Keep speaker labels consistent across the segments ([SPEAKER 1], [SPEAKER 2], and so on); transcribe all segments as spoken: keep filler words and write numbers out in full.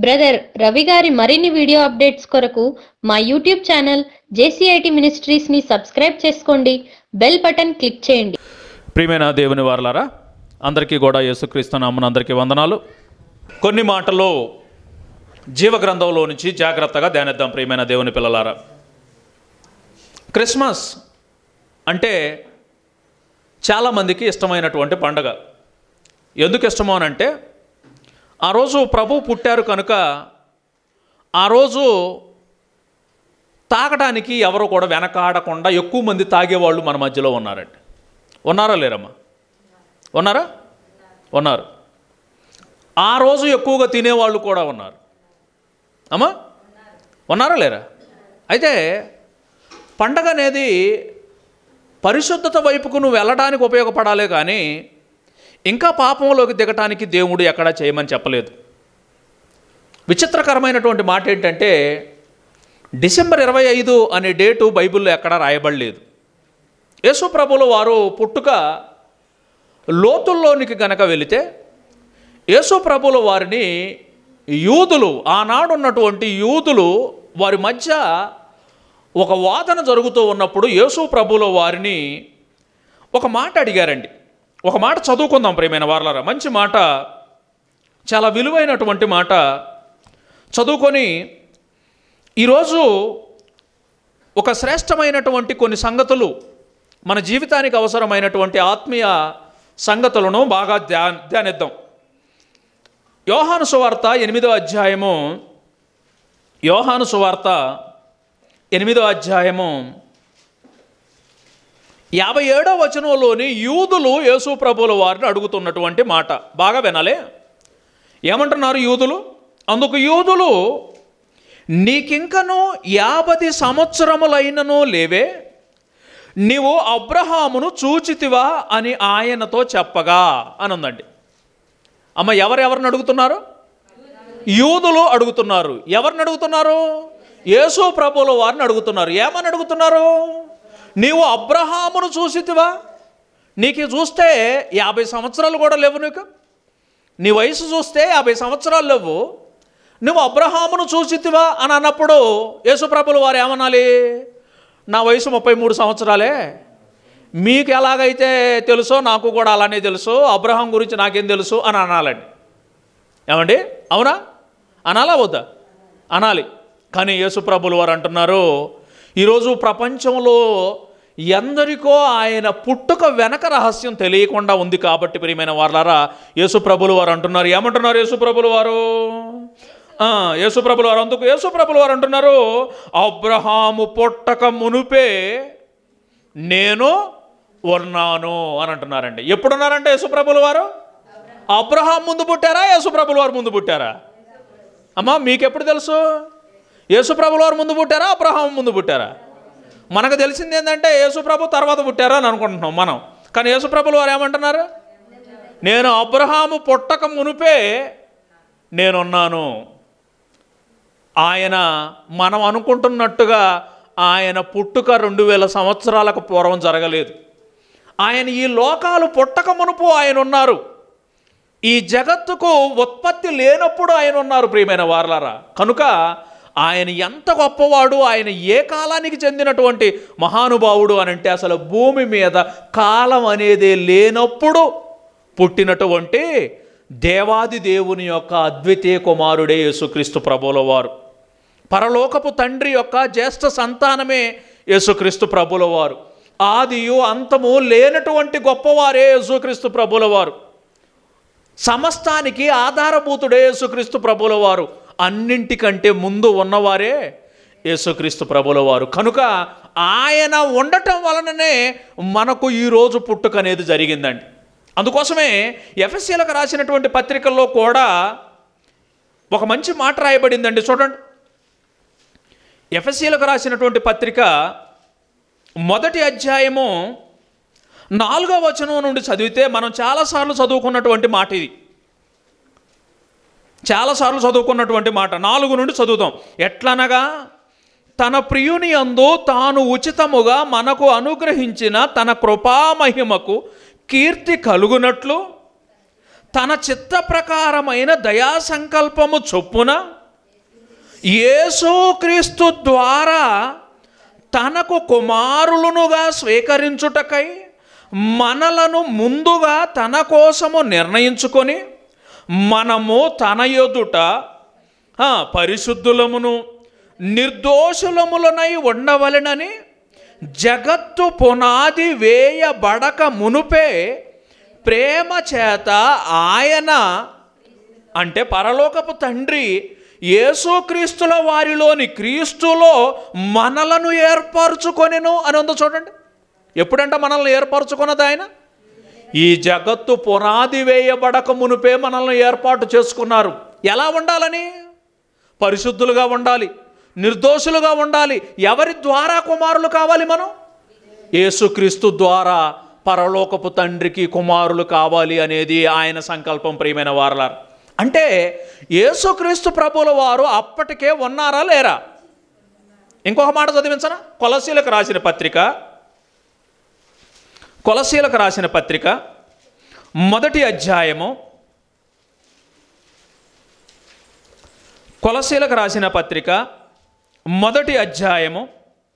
[SPEAKER 1] Brother Ravi గారి మరిన్ని video updates కొరకు మా యూట్యూబ్ ఛానల్ జేసీఐటీ మినిస్ట్రీస్ ని సబ్స్క్రైబ్ చేసుకోండి, బెల్ బటన్ క్లిక్ చేయండి.
[SPEAKER 2] ప్రియమైన దేవుని వారలారా, అందరికీ కూడా యేసుక్రీస్తు నామమున అందరికీ వందనాలు. కొన్ని మాటలు జీవ గ్రంథంలో నుంచి జాగ్రత్తగా ధ్యానిద్దాం. ప్రియమైన దేవుని పిల్లలారా, క్రిస్మస్ అంటే చాలామందికి ఇష్టమైనటువంటి పండుగ. ఎందుకు ఇష్టమో అనంటే, ఆ రోజు ప్రభు పుట్టారు కనుక ఆ రోజు తాగడానికి ఎవరు కూడా వెనకాడకుండా ఎక్కువ మంది తాగేవాళ్ళు మన మధ్యలో ఉన్నారండి. ఉన్నారా లేరమ్మా? ఉన్నారా? ఉన్నారు. ఆ రోజు ఎక్కువగా తినేవాళ్ళు కూడా ఉన్నారు. అమ్మా ఉన్నారా లేరా? అయితే పండగ అనేది పరిశుద్ధత వైపుకు నువ్వు వెళ్ళడానికి ఉపయోగపడాలే కానీ ఇంకా పాపంలోకి దిగటానికి దేవుడు ఎక్కడా చేయమని చెప్పలేదు. విచిత్రకరమైనటువంటి మాట ఏంటంటే, డిసెంబర్ ఇరవై ఐదు అనే డేటు బైబిల్లో ఎక్కడా రాయబడలేదు. యేసు ప్రభువుల వారు పుట్టుక లోతుల్లోనికి గనక వెళితే, యేసు ప్రభువుల వారిని యూదులు, ఆనాడు ఉన్నటువంటి యూదులు వారి మధ్య ఒక వాదన జరుగుతూ ఉన్నప్పుడు యేసు ప్రభువుల వారిని ఒక మాట అడిగారండి. ఒక మాట చదువుకుందాం ప్రియమైన వారలారా. మంచి మాట, చాలా విలువైనటువంటి మాట చదువుకొని ఈరోజు ఒక శ్రేష్టమైనటువంటి కొన్ని సంగతులు, మన జీవితానికి అవసరమైనటువంటి ఆత్మీయ సంగతులను బాగా ధ్యా ధ్యానిద్దాం. యోహాను సువార్త ఎనిమిదో అధ్యాయము యోహాను సువార్త ఎనిమిదో అధ్యాయము యాభై ఏడో వచనంలోని యూదులు యేసు ప్రభువుల వారిని అడుగుతున్నటువంటి మాట బాగా వినాలే. ఏమంటున్నారు యూదులు? అందుకు యూదులు, నీకింకను యాభై సంవత్సరములైనను లేవే, నీవు అబ్రహామును చూచితివా అని ఆయనతో చెప్పగా అని ఉందండి. అమ్మ, ఎవరెవరిని అడుగుతున్నారు? యూదులు అడుగుతున్నారు. ఎవరిని అడుగుతున్నారు? యేసు ప్రభువుల వారిని అడుగుతున్నారు. ఏమని అడుగుతున్నారు? నీవు అబ్రహామును చూసితివా? నీకు చూస్తే యాభై సంవత్సరాలు కూడా లేవు, నీకు నీ వయసు చూస్తే యాభై సంవత్సరాలు లేవు, నువ్వు అబ్రహామును చూసితివా అని అన్నప్పుడు యేసు ప్రభువుల వారు ఏమనాలి? నా వయసు ముప్పై మూడు సంవత్సరాలే, మీకు ఎలాగైతే తెలుసో నాకు కూడా అలానే తెలుసు, అబ్రహాం గురించి నాకేం తెలుసు అని అనాలండి. ఏమండి, అవునా? అనాలా వద్దా? అనాలి. కానీ యేసు ప్రభువుల వారు అంటున్నారు, ఈరోజు ప్రపంచంలో ఎందరికో ఆయన పుట్టుక వెనక రహస్యం తెలియకుండా ఉంది. కాబట్టి ప్రియమైన వారలారా, యేసు ప్రభువుల వారు అంటున్నారు, ఏమంటున్నారు యేసు ప్రభువుల వారు? యేసు ప్రభువుల వారు అందుకు యేసు ప్రభువుల వారు అంటున్నారు, అబ్రహాము పుట్టక మునుపే నేను ఉన్నాను అని అంటున్నారండి. ఎప్పుడున్నారంటే యేసు ప్రభువుల వారు? అబ్రహాం ముందు పుట్టారా, యేసు ప్రభువుల వారు ముందు పుట్టారా? అమ్మా, మీకెప్పుడు తెలుసు? యేసు ప్రభువుల వారు ముందు పుట్టారా, అబ్రహాం ముందు పుట్టారా? మనకు తెలిసింది ఏంటంటే యేసు ప్రభు తర్వాత పుట్టారా అని అనుకుంటున్నాం మనం. కానీ యేసు ప్రభువుల వారు ఏమంటున్నారు? నేను అబ్రహాము పుట్టక మునుపే నేనున్నాను. ఆయన మనం అనుకుంటున్నట్టుగా ఆయన పుట్టుక రెండు వేల సంవత్సరాలకు పూర్వం జరగలేదు. ఆయన ఈ లోకాలు పుట్టక మునుపు ఆయన ఉన్నారు. ఈ జగత్తుకు ఉత్పత్తి లేనప్పుడు ఆయన ఉన్నారు ప్రియమైన వారలారా. కనుక ఆయన ఎంత గొప్పవాడు, ఆయన ఏ కాలానికి చెందినటువంటి మహానుభావుడు అని అంటే, అసలు భూమి మీద కాలం అనేది లేనప్పుడు పుట్టినటువంటి దేవాది దేవుని యొక్క అద్వితీయ కుమారుడే యేసుక్రీస్తు ప్రభువుల వారు. పరలోకపు తండ్రి యొక్క జ్యేష్ఠ సంతానమే యేసుక్రీస్తు ప్రభువుల వారు. ఆదియు అంతము లేనటువంటి గొప్పవారే యేసుక్రీస్తు ప్రభువుల వారు. సమస్తానికి ఆధారభూతుడే యేసుక్రీస్తు ప్రభువుల వారు. అన్నింటికంటే ముందు ఉన్నవారే యేసుక్రీస్తు ప్రభువుల వారు. కనుక ఆయన ఉండటం వలననే మనకు ఈరోజు పుట్టుక అనేది జరిగిందండి. అందుకోసమే ఎఫెసీయులకు రాసినటువంటి పత్రికల్లో కూడా ఒక మంచి మాట రాయబడిందండి. చూడండి, ఎఫెసీయులకు రాసినటువంటి పత్రిక మొదటి అధ్యాయము నాలుగో వచనం నుండి చదివితే మనం చాలాసార్లు చదువుకున్నటువంటి మాట ఇది. చాలాసార్లు చదువుకున్నటువంటి మాట. నాలుగు నుండి చదువుతాం. ఎట్లనగా, తన ప్రియుని యందు తాను ఉచితముగా మనకు అనుగ్రహించిన తన కృపామహిమకు కీర్తి కలుగునట్లు తన చిత్త ప్రకారమైన దయా సంకల్పము చొప్పున యేసుక్రీస్తు ద్వారా తనకు కుమారులనుగా స్వీకరించుటకై మనలను ముందుగా తన కోసము నిర్ణయించుకొని మనము తన ఎదుట పరిశుద్ధులమును నిర్దోషులములనై ఉండవలెనని జగత్తు పునాది వేయబడక మునుపే ప్రేమ చేత ఆయన అంటే పరలోకపు తండ్రి యేసుక్రీస్తుల వారిలోని క్రీస్తులో మనలను ఏర్పరచుకొనెను అని ఉందో చూడండి. ఎప్పుడంటే మనల్ని ఏర్పరచుకున్నది ఆయన ఈ జగత్తు పునాది వేయబడక మునుపే మనల్ని ఏర్పాటు చేసుకున్నారు. ఎలా ఉండాలని? పరిశుద్ధులుగా ఉండాలి, నిర్దోషులుగా ఉండాలి. ఎవరి ద్వారా కుమారులు కావాలి? మనం యేసుక్రీస్తు ద్వారా పరలోకపు తండ్రికి కుమారులు కావాలి అనేది ఆయన సంకల్పం. ప్రియమైన వారలారా, అంటే యేసుక్రీస్తు ప్రభుల వారు అప్పటికే ఉన్నారా లేరా? ఇంకొక మాట చదివించనా? కొలసీలకు రాసిన పత్రిక కొలసీలకు రాసిన పత్రిక మొదటి అధ్యాయము కొలసీలకు రాసిన పత్రిక మొదటి అధ్యాయము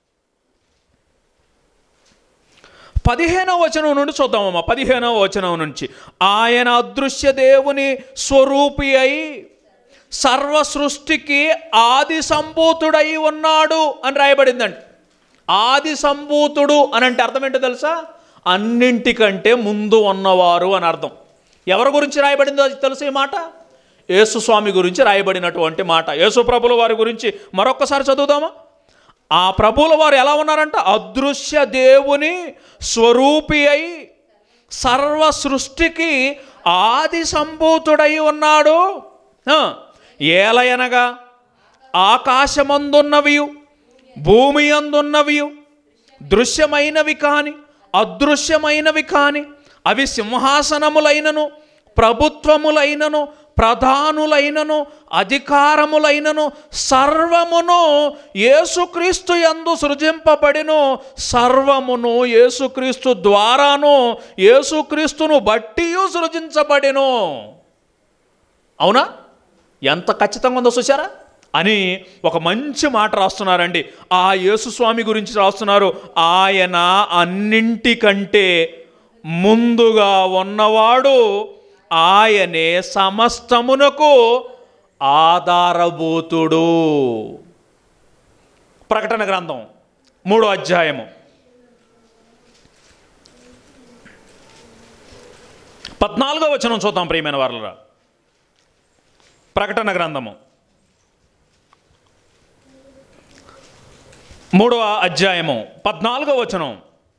[SPEAKER 2] పదిహేనవ వచనం నుండి చూద్దామమ్మా. పదిహేనవ వచనం నుంచి, ఆయన అదృశ్య దేవుని స్వరూపి అయి సర్వ సృష్టికి ఆది సంభూతుడై ఉన్నాడు అని రాయబడిందండి. ఆది సంభూతుడు అని అంటే అర్థం ఏంటో తెలుసా? అన్నింటికంటే ముందు ఉన్నవారు అని అర్థం. ఎవరి గురించి రాయబడిందో తెలుసు ఈ మాట? యేసుస్వామి గురించి రాయబడినటువంటి మాట. యేసు ప్రభుల వారి గురించి మరొక్కసారి చదువుదామా? ఆ ప్రభువుల వారు ఎలా ఉన్నారంట? అదృశ్య దేవుని స్వరూపి అయి సర్వ సృష్టికి ఆది సంభూతుడై ఉన్నాడు. ఏలయనగా ఆకాశమందున్నవి భూమి అందున్నవి దృశ్యమైనవి కాని అదృశ్యమైనవి కాని అవి సింహాసనములైనను ప్రభుత్వములైనను ప్రధానులైనను అధికారములైనను సర్వమును యేసుక్రీస్తు యందు సృజింపబడిను. సర్వమును యేసుక్రీస్తు ద్వారాను యేసుక్రీస్తును బట్టి సృజించబడిను. అవునా? ఎంత ఖచ్చితంగా ఉందో చూసారా అని ఒక మంచి మాట రాస్తున్నారండి. ఆ యేసుస్వామి గురించి రాస్తున్నారు. ఆయన అన్నింటికంటే ముందుగా ఉన్నవాడు, ఆయనే సమస్తమునకు ఆధారభూతుడు. ప్రకటన గ్రంథం మూడో అధ్యాయము పద్నాలుగో వచనం చూద్దాం ప్రియమైన వారలారా. ప్రకటన గ్రంథము మూడవ అధ్యాయము పద్నాలుగో వచనం.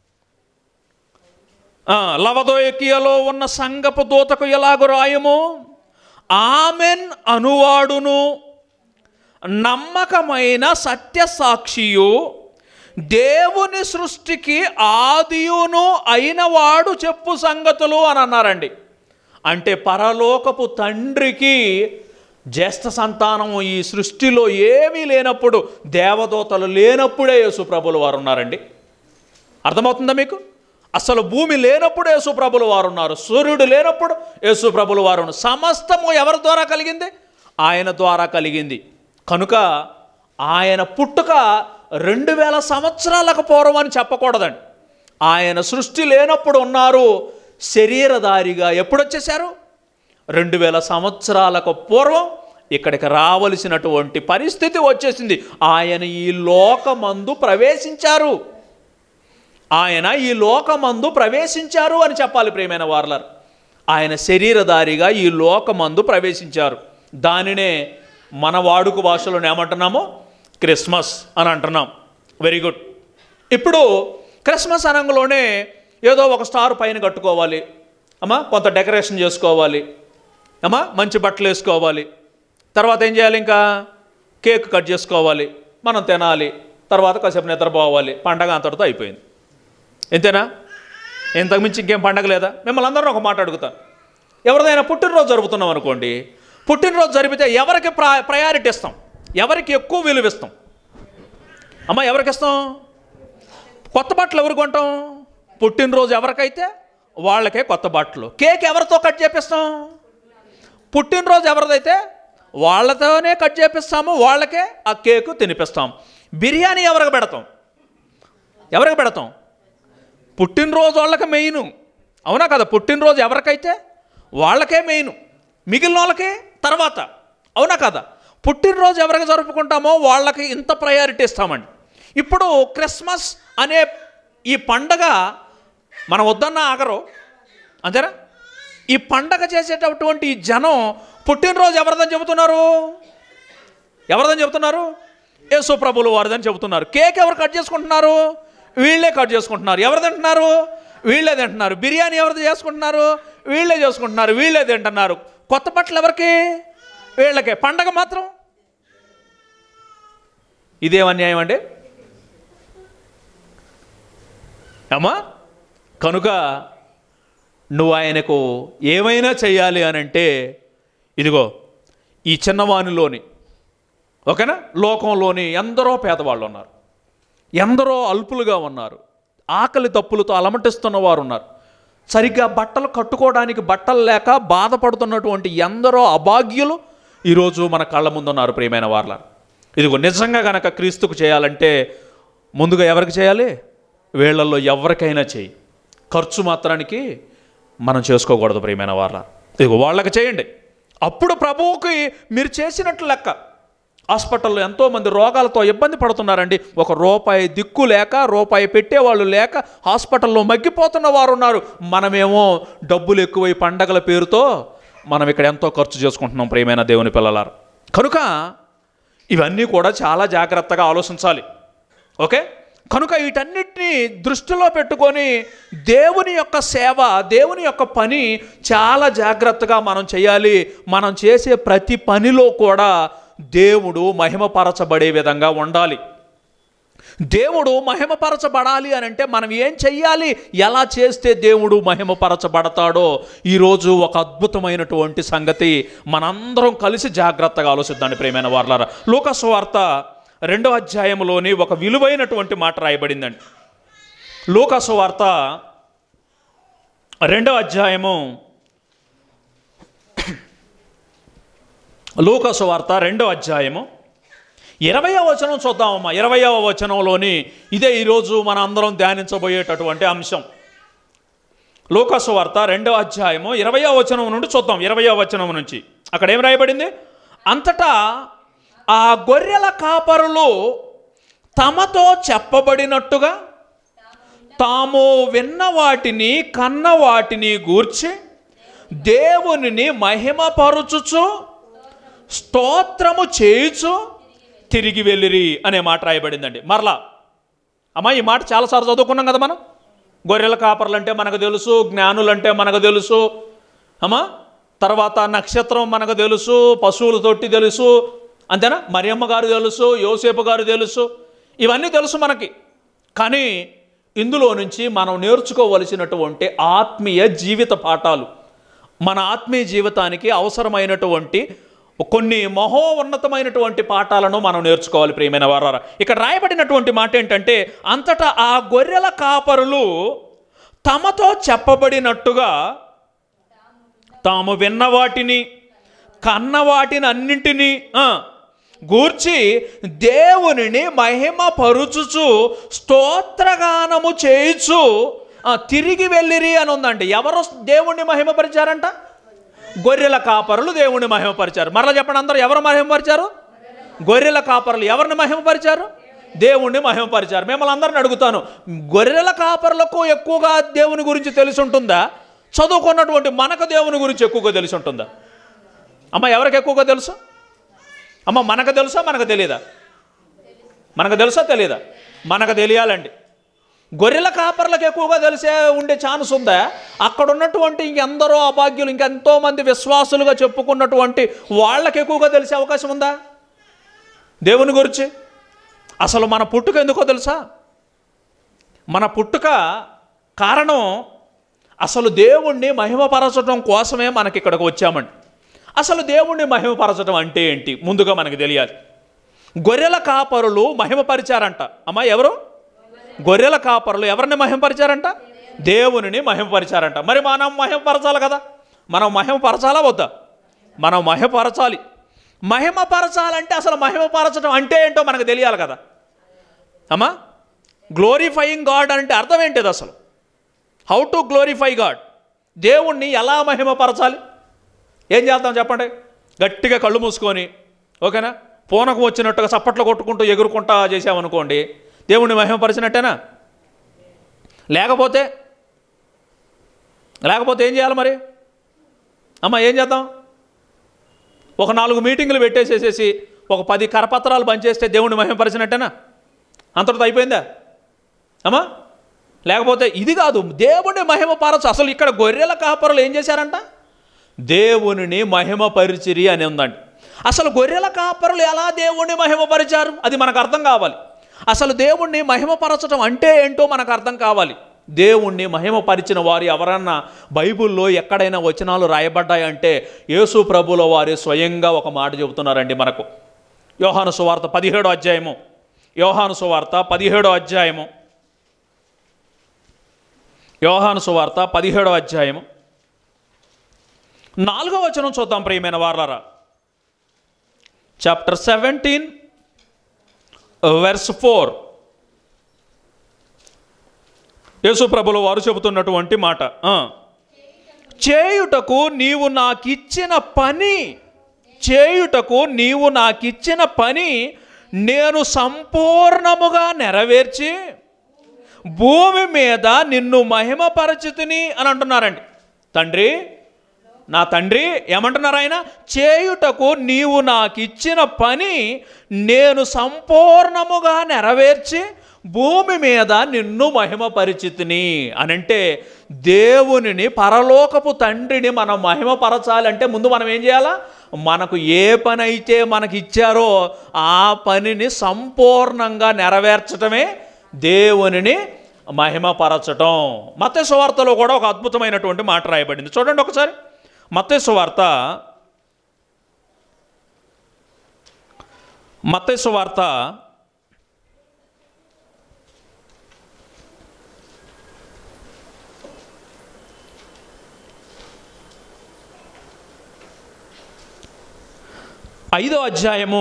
[SPEAKER 2] లవదోయకియలో ఉన్న సంగపు దూతకు ఎలాగో రాయము, ఆమెన్ అనువాడును నమ్మకమైన సత్య సాక్షియు దేవుని సృష్టికి ఆదియును అయినవాడు చెప్పు సంగతులు అని అన్నారండి. అంటే పరలోకపు తండ్రికి జ్యేష్ఠ సంతానము ఈ సృష్టిలో ఏమీ లేనప్పుడు, దేవదూతలు లేనప్పుడే యేసు ప్రభుల వారు ఉన్నారండి. అర్థమవుతుందా మీకు? అసలు భూమి లేనప్పుడు యేసు ప్రభుల వారు ఉన్నారు, సూర్యుడు లేనప్పుడు యేసు ప్రభుల వారు ఉన్నారు. సమస్తము ఎవరి ద్వారా కలిగింది? ఆయన ద్వారా కలిగింది. కనుక ఆయన పుట్టుక రెండు వేల సంవత్సరాలకు పూర్వం అని చెప్పకూడదండి. ఆయన సృష్టి లేనప్పుడు ఉన్నారు, శరీరధారిగా ఎప్పుడు వచ్చేసారు? రెండు వేల సంవత్సరాలకు పూర్వం ఇక్కడికి రావలసినటువంటి పరిస్థితి వచ్చేసింది. ఆయన ఈ లోకమందు ప్రవేశించారు. ఆయన ఈ లోకమందు ప్రవేశించారు అని చెప్పాలి ప్రియమైన వారలారా. ఆయన శరీరధారిగా ఈ లోకమందు ప్రవేశించారు. దానినే మన వాడుక భాషలో ఏమంటున్నామో క్రిస్మస్ అని అంటున్నాం. Very good. ఇప్పుడు క్రిస్మస్ అనంగంలోనే ఏదో ఒక స్టార్ పైన కట్టుకోవాలి అమ్మా, కొంత డెకరేషన్ చేసుకోవాలి అమ్మా, మంచి బట్టలు వేసుకోవాలి, తర్వాత ఏం చేయాలి? ఇంకా కేక్ కట్ చేసుకోవాలి, మనం తినాలి, తర్వాత కాసేపు నిద్రపోవాలి, పండగ అంతటితో అయిపోయింది. ఎంతేనా? ఇంతకుమించి ఇంకేం పండగ లేదా? మిమ్మల్ని అందరూ ఒక మాట అడుగుతాను. ఎవరిదైనా పుట్టినరోజు జరుపుతున్నాం అనుకోండి, పుట్టినరోజు జరిపితే ఎవరికి ప్రా ప్రయారిటీ ఇస్తాం? ఎవరికి ఎక్కువ విలువ ఇస్తాం? అమ్మ ఎవరికి ఇస్తాం? కొత్త బట్టలు ఎవరు కొంటాం? పుట్టినరోజు ఎవరికైతే వాళ్ళకే కొత్త బట్టలు. కేక్ ఎవరితో కట్ చేపిస్తాం? పుట్టినరోజు ఎవరిదైతే వాళ్ళతోనే కట్ చేపిస్తాము, వాళ్ళకే ఆ కేకు తినిపిస్తాం. బిర్యానీ ఎవరికి పెడతాం? ఎవరికి పెడతాం? పుట్టినరోజు వాళ్ళకి మెయిన్, అవునా కదా? పుట్టినరోజు ఎవరికైతే వాళ్ళకే మెయిన్, మిగిలిన వాళ్ళకి తర్వాత, అవునా కదా? పుట్టినరోజు ఎవరికి జరుపుకుంటామో వాళ్ళకి ఇంత ప్రయారిటీ ఇస్తామండి. ఇప్పుడు క్రిస్మస్ అనే ఈ పండగ మనం వద్దన్న ఆగరు, అంతేనా? ఈ పండగ చేసేటటువంటి ఈ జనం పుట్టినరోజు ఎవరిదని చెబుతున్నారు? ఎవరిదని చెబుతున్నారు? యేసు ప్రభువుల వారిదని చెబుతున్నారు. కేక్ ఎవరు కట్ చేసుకుంటున్నారు? వీళ్ళే కట్ చేసుకుంటున్నారు. ఎవరు తింటున్నారు? వీళ్ళే తింటున్నారు. బిర్యానీ ఎవరిది చేసుకుంటున్నారు? వీళ్ళే చేసుకుంటున్నారు, వీళ్ళే తింటున్నారు. కొత్త బట్టలు ఎవరికి? వీళ్ళకే. పండగ మాత్రం ఇదేం అన్యాయం అండి అమ్మా? కనుక నువ్వు ఆయనకు ఏమైనా చెయ్యాలి అని అంటే ఇదిగో ఈ చిన్నవానిలోని, ఓకేనా, లోకంలోని ఎందరో పేదవాళ్ళు ఉన్నారు, ఎందరో అల్పులుగా ఉన్నారు, ఆకలి తప్పులతో అలమటిస్తున్న వారు ఉన్నారు, సరిగ్గా బట్టలు కట్టుకోవడానికి బట్టలు లేక బాధపడుతున్నటువంటి ఎందరో అభాగ్యులు ఈరోజు మన కళ్ళ ముందు ఉన్నారు. ప్రియమైన వార్ల, ఇదిగో నిజంగా కనుక క్రీస్తుకు చేయాలంటే ముందుగా ఎవరికి చేయాలి? వీళ్ళల్లో ఎవరికైనా చేయి, ఖర్చు మాత్రానికి మనం చేసుకోకూడదు. ప్రియమైన వార్ల, ఇదిగో వాళ్ళకి చేయండి. అప్పుడు ప్రభువుకి మీరు చేసినట్లు లెక్క. హాస్పిటల్లో ఎంతోమంది రోగాలతో ఇబ్బంది పడుతున్నారండి. ఒక రూపాయి దిక్కు లేక, రూపాయి పెట్టేవాళ్ళు లేక హాస్పిటల్లో మగ్గిపోతున్న వారు ఉన్నారు. మనమేమో డబ్బులు ఎక్కువై పండగల పేరుతో మనం ఇక్కడ ఎంతో ఖర్చు చేసుకుంటున్నాం. ప్రియమైన దేవుని పిల్లలారు, కనుక ఇవన్నీ కూడా చాలా జాగ్రత్తగా ఆలోచించాలి. ఓకే, కనుక వీటన్నిటినీ దృష్టిలో పెట్టుకొని దేవుని యొక్క సేవ, దేవుని యొక్క పని చాలా జాగ్రత్తగా మనం చేయాలి. మనం చేసే ప్రతి పనిలో కూడా దేవుడు మహిమపరచబడే విధంగా ఉండాలి. దేవుడు మహిమపరచబడాలి అని అంటే మనం ఏం చెయ్యాలి, ఎలా చేస్తే దేవుడు మహిమపరచబడతాడో ఈరోజు ఒక అద్భుతమైనటువంటి సంగతి మనందరం కలిసి జాగ్రత్తగా ఆలోచిద్దాం. ప్రియమైన వార్లారా, లూకా సువార్త రెండో అధ్యాయంలోని ఒక విలువైనటువంటి మాట రాయబడిందండి. లూకా సువార్త రెండో అధ్యాయము లూకా సువార్త రెండో అధ్యాయము ఇరవయవ వచనం చూద్దామమ్మా. ఇరవయవ వచనంలోని ఇదే ఈరోజు మన అందరం ధ్యానించబోయేటటువంటి అంశం. లూకా సువార్త రెండో అధ్యాయము ఇరవయవ వచనం నుండి చూద్దాం. ఇరవయవ వచనం నుంచి అక్కడ ఏం రాయబడింది? అంతటా ఆ గొర్రెల కాపరులు తమతో చెప్పబడినట్టుగా తాము విన్న వాటిని, కన్న వాటిని గూర్చి దేవునిని మహిమపరుచుచు స్తోత్రము చేయుచు తిరిగి వెళ్ళిరి అనే మాట రాయబడిందండి. మరలా అమ్మా, ఈ మాట చాలాసార్లు చదువుకున్నాం కదా మనం. గొర్రెల కాపర్లు అంటే మనకు తెలుసు, జ్ఞానులు అంటే మనకు తెలుసు అమ్మా. తర్వాత నక్షత్రం మనకు తెలుసు, పశువుల తొట్టి తెలుసు, అంతేనా? మరియమ్మ గారు తెలుసు, యోసేపు గారు తెలుసు, ఇవన్నీ తెలుసు మనకి. కానీ ఇందులో నుంచి మనం నేర్చుకోవలసినటువంటి ఆత్మీయ జీవిత పాఠాలు, మన ఆత్మీయ జీవితానికి అవసరమైనటువంటి కొన్ని మహోన్నతమైనటువంటి పాఠాలను మనం నేర్చుకోవాలి. ప్రియమైన వారారా, ఇక్కడ రాయబడినటువంటి మాట ఏంటంటే, అంతటా ఆ గొర్రెల కాపరులు తమతో చెప్పబడినట్టుగా తాము విన్న వాటిని, కన్న వాటిని అన్నింటినీ గూర్చి దేవునిని మహిమపరుచుచు స్తోత్రగానము చేయుచు తిరిగి వెళ్ళిరి అని ఉందండి. ఎవరు దేవుణ్ణి మహిమపరిచారంట? గొర్రెల కాపరులు దేవుణ్ణి మహిమపరిచారు. మరలా చెప్పండి అందరూ, ఎవరు మహిమపరిచారు? గొర్రెల కాపరులు ఎవరిని మహిమపరిచారు? దేవుణ్ణి మహిమపరిచారు. మిమ్మల్ని అందరిని అడుగుతాను, గొర్రెల కాపరులకు ఎక్కువగా దేవుని గురించి తెలిసి ఉంటుందా? చదువుకున్నటువంటి మనకు దేవుని గురించి ఎక్కువగా తెలిసి ఉంటుందా? అమ్మ, ఎవరికి ఎక్కువగా తెలుసు? అమ్మ, మనకు తెలుసా, మనకు తెలియదా? మనకు తెలుసా తెలియదా? మనకు తెలియాలండి. గొర్రెల కాపర్లకు ఎక్కువగా తెలిసే ఉండే ఛాన్స్ ఉందా? అక్కడ ఉన్నటువంటి ఇంకెందరో అభాగ్యులు, ఇంకెంతోమంది విశ్వాసులుగా చెప్పుకున్నటువంటి వాళ్ళకి ఎక్కువగా తెలిసే అవకాశం ఉందా దేవుని గురించి? అసలు మన పుట్టుక ఎందుకో తెలుసా? మన పుట్టుక కారణం అసలు దేవుణ్ణి మహిమపరచడం కోసమే మనకి ఇక్కడికి వచ్చామండి. అసలు దేవుణ్ణి మహిమపరచడం అంటే ఏంటి ముందుగా మనకు తెలియాలి. గొర్రెల కాపరులు మహిమపరిచారంట. అమ్మా, ఎవరు? గొర్రెల కాపరులు ఎవరిని మహిమపరిచారంట? దేవునిని మహిమపరిచారంట. మరి మనం మహిమపరచాలి కదా, మనం మహిమపరచాలా వద్దా? మనం మహిమపరచాలి. మహిమపరచాలంటే అసలు మహిమపరచడం అంటే ఏంటో మనకు తెలియాలి కదా అమ్మా. గ్లోరిఫైయింగ్ గాడ్ అంటే అర్థం ఏంటిది అసలు? How to glorify God? దేవుణ్ణి ఎలా మహిమపరచాలి? ఏం చేద్దాం చెప్పండి? గట్టిగా కళ్ళు మూసుకొని, ఓకేనా, పూనకు వచ్చినట్టుగా చప్పట్లు కొట్టుకుంటూ ఎగురుకుంటా చేసామనుకోండి, దేవుణ్ణి మహిమపరిచినట్టేనా? లేకపోతే లేకపోతే ఏం చేయాలి మరి అమ్మ? ఏం చేద్దాం? ఒక నాలుగు మీటింగులు పెట్టేసేసేసి ఒక పది కరపత్రాలు పనిచేస్తే దేవుణ్ణి మహిమపరిచినట్టేనా? అంతటితో అయిపోయిందా అమ్మా? లేకపోతే ఇది కాదు, దేవుని మహిమపరచు. అసలు ఇక్కడ గొర్రెల కాపరులు ఏం చేశారంట? దేవునిని మహిమపరిచిరి అని ఉందండి. అసలు గొర్రెల కాపరులు ఎలా దేవుణ్ణి మహిమపరిచారు అది మనకు అర్థం కావాలి. అసలు దేవుణ్ణి మహిమపరచడం అంటే ఏంటో మనకు అర్థం కావాలి. దేవుణ్ణి మహిమపరిచిన వారు ఎవరన్నా బైబిల్లో ఎక్కడైనా వచనాలు రాయబడ్డాయంటే యేసు ప్రభుల వారే స్వయంగా ఒక మాట చెబుతున్నారండి మనకు. యోహాను సువార్త పదిహేడో అధ్యాయము యోహాను సువార్త పదిహేడో అధ్యాయము యోహాను సువార్త పదిహేడో అధ్యాయము నాలుగో వచనం చూద్దాం ప్రియమైన వారలారా. Chapter seventeen verse four. Yesu ప్రభుల వారు చెబుతున్నటువంటి మాట, చేయుటకు నీవు నాకిచ్చిన పని చేయుటకు నీవు నాకిచ్చిన పని నేను సంపూర్ణముగా నెరవేర్చి భూమి మీద నిన్ను మహిమపరచితిని అని అంటున్నారండి. తండ్రి, నా తండ్రి ఏమంటున్నారు ఆయన? చేయుటకు నీవు నాకిచ్చిన పని నేను సంపూర్ణముగా నెరవేర్చి భూమి మీద నిన్ను మహిమపరిచితిని అని అంటే, దేవునిని, పరలోకపు తండ్రిని మనం మహిమపరచాలంటే ముందు మనం ఏం చేయాలా? మనకు ఏ పని అయితే మనకి ఇచ్చారో ఆ పనిని సంపూర్ణంగా నెరవేర్చటమే దేవునిని మహిమపరచటం. మత్తయి సువార్తలో కూడా ఒక అద్భుతమైనటువంటి మాట రాయబడింది. చూడండి ఒకసారి. మత్తయి సువార్త మత్తయి సువార్త ఐదో అధ్యాయము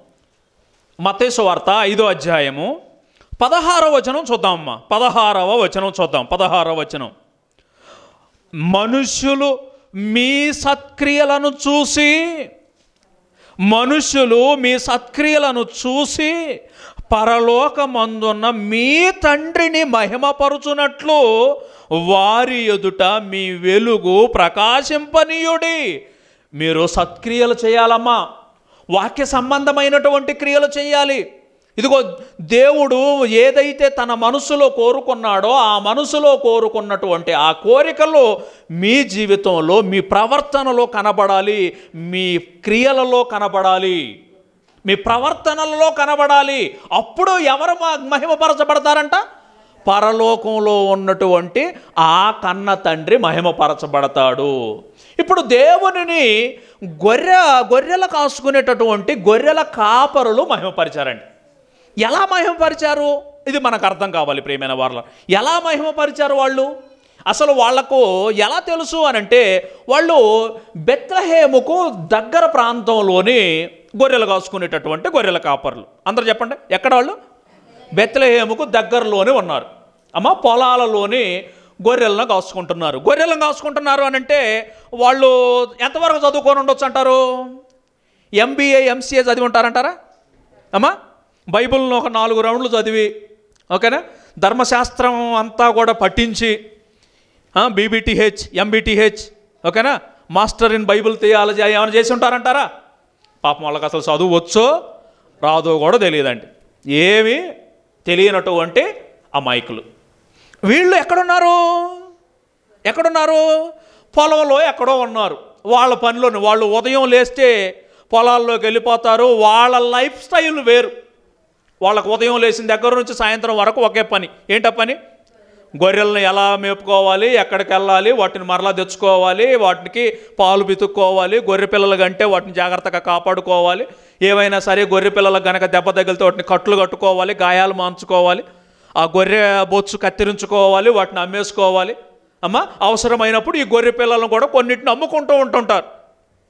[SPEAKER 2] మత్తయి సువార్త ఐదో అధ్యాయము పదహారవ వచనం చూద్దామమ్మా. పదహారవ వచనం చూద్దాం. పదహారవ వచనం. మనుష్యులు మీ సత్క్రియలను చూసి మనుష్యులు మీ సత్క్రియలను చూసి పరలోకమందున్న మీ తండ్రిని మహిమపరుచునట్లు వారి ఎదుట మీ వెలుగు ప్రకాశింపనీయుడి. మీరు సత్క్రియలు చేయాలమ్మా. వాక్య సంబంధమైనటువంటి క్రియలు చేయాలి. ఇదిగో దేవుడు ఏదైతే తన మనసులో కోరుకున్నాడో ఆ మనసులో కోరుకున్నటువంటి ఆ కోరికలు మీ జీవితంలో, మీ ప్రవర్తనలో కనబడాలి, మీ క్రియలలో కనబడాలి, మీ ప్రవర్తనలలో కనబడాలి. అప్పుడు ఎవరు మహిమపరచబడతారంట? పరలోకంలో ఉన్నటువంటి ఆ కన్న తండ్రి మహిమపరచబడతాడు. ఇప్పుడు దేవునిని గొర్రె గొర్రెలు కాసుకునేటటువంటి గొర్రెల కాపరులు మహిమపరిచారండి. ఎలా మహిమపరిచారు ఇది మనకు అర్థం కావాలి ప్రియమైన వారలారా. ఎలా మహిమపరిచారు వాళ్ళు? అసలు వాళ్లకు ఎలా తెలుసు అనంటే, వాళ్ళు బెత్లెహేముకు దగ్గర ప్రాంతంలోని గొర్రెలు కాసుకునేటటువంటి గొర్రెల కాపరులు. అందరూ చెప్పండి, ఎక్కడ వాళ్ళు? బెత్లెహేముకు దగ్గరలోనే ఉన్నారు అమ్మ. పొలాలలోని గొర్రెలను కాసుకుంటున్నారు. గొర్రెలను కాసుకుంటున్నారు అని అంటే వాళ్ళు ఎంతవరకు చదువుకొని ఉండొచ్చు అంటారు? ఎంబీఏ ఎంసీఏ చదివి ఉంటారంటారా అమ్మా? బైబిల్ను ఒక నాలుగు రౌండ్లు చదివి, ఓకేనా, ధర్మశాస్త్రం అంతా కూడా పఠించి, బీబీటీహెచ్ ఎంబీటీహెచ్, ఓకేనా, మాస్టర్ ఇన్ బైబిల్ థియాలజీ ఏమైనా చేసి ఉంటారంటారా? పాపం వాళ్ళకి అసలు చదువు వచ్చో రాదో కూడా తెలియదండి. ఏమీ తెలియనటువంటి అమాయకులు వీళ్ళు. ఎక్కడున్నారు? ఎక్కడున్నారు? పొలంలో ఎక్కడో ఉన్నారు. వాళ్ళ పనిలోని వాళ్ళు ఉదయం లేస్తే పొలాల్లోకి వెళ్ళిపోతారు. వాళ్ళ లైఫ్ స్టైల్ వేరు. వాళ్ళకు ఉదయం లేచిన దగ్గర నుంచి సాయంత్రం వరకు ఒకే పని. ఏంటా పని? గొర్రెలను ఎలా మేపుకోవాలి, ఎక్కడికి వెళ్ళాలి, వాటిని మరలా తెచ్చుకోవాలి, వాటికి పాలు పితుక్కోవాలి, గొర్రె పిల్లలు కంటే వాటిని జాగ్రత్తగా కాపాడుకోవాలి, ఏవైనా సరే గొర్రె పిల్లలకు కనుక దెబ్బ తగిలితే వాటిని కట్లు కట్టుకోవాలి, గాయాలు మాంచుకోవాలి, ఆ గొర్రె బొచ్చు కత్తిరించుకోవాలి, వాటిని అమ్మేసుకోవాలి. అమ్మ అవసరమైనప్పుడు ఈ గొర్రె పిల్లలను కూడా కొన్నిటిని అమ్ముకుంటూ ఉంటుంటారు.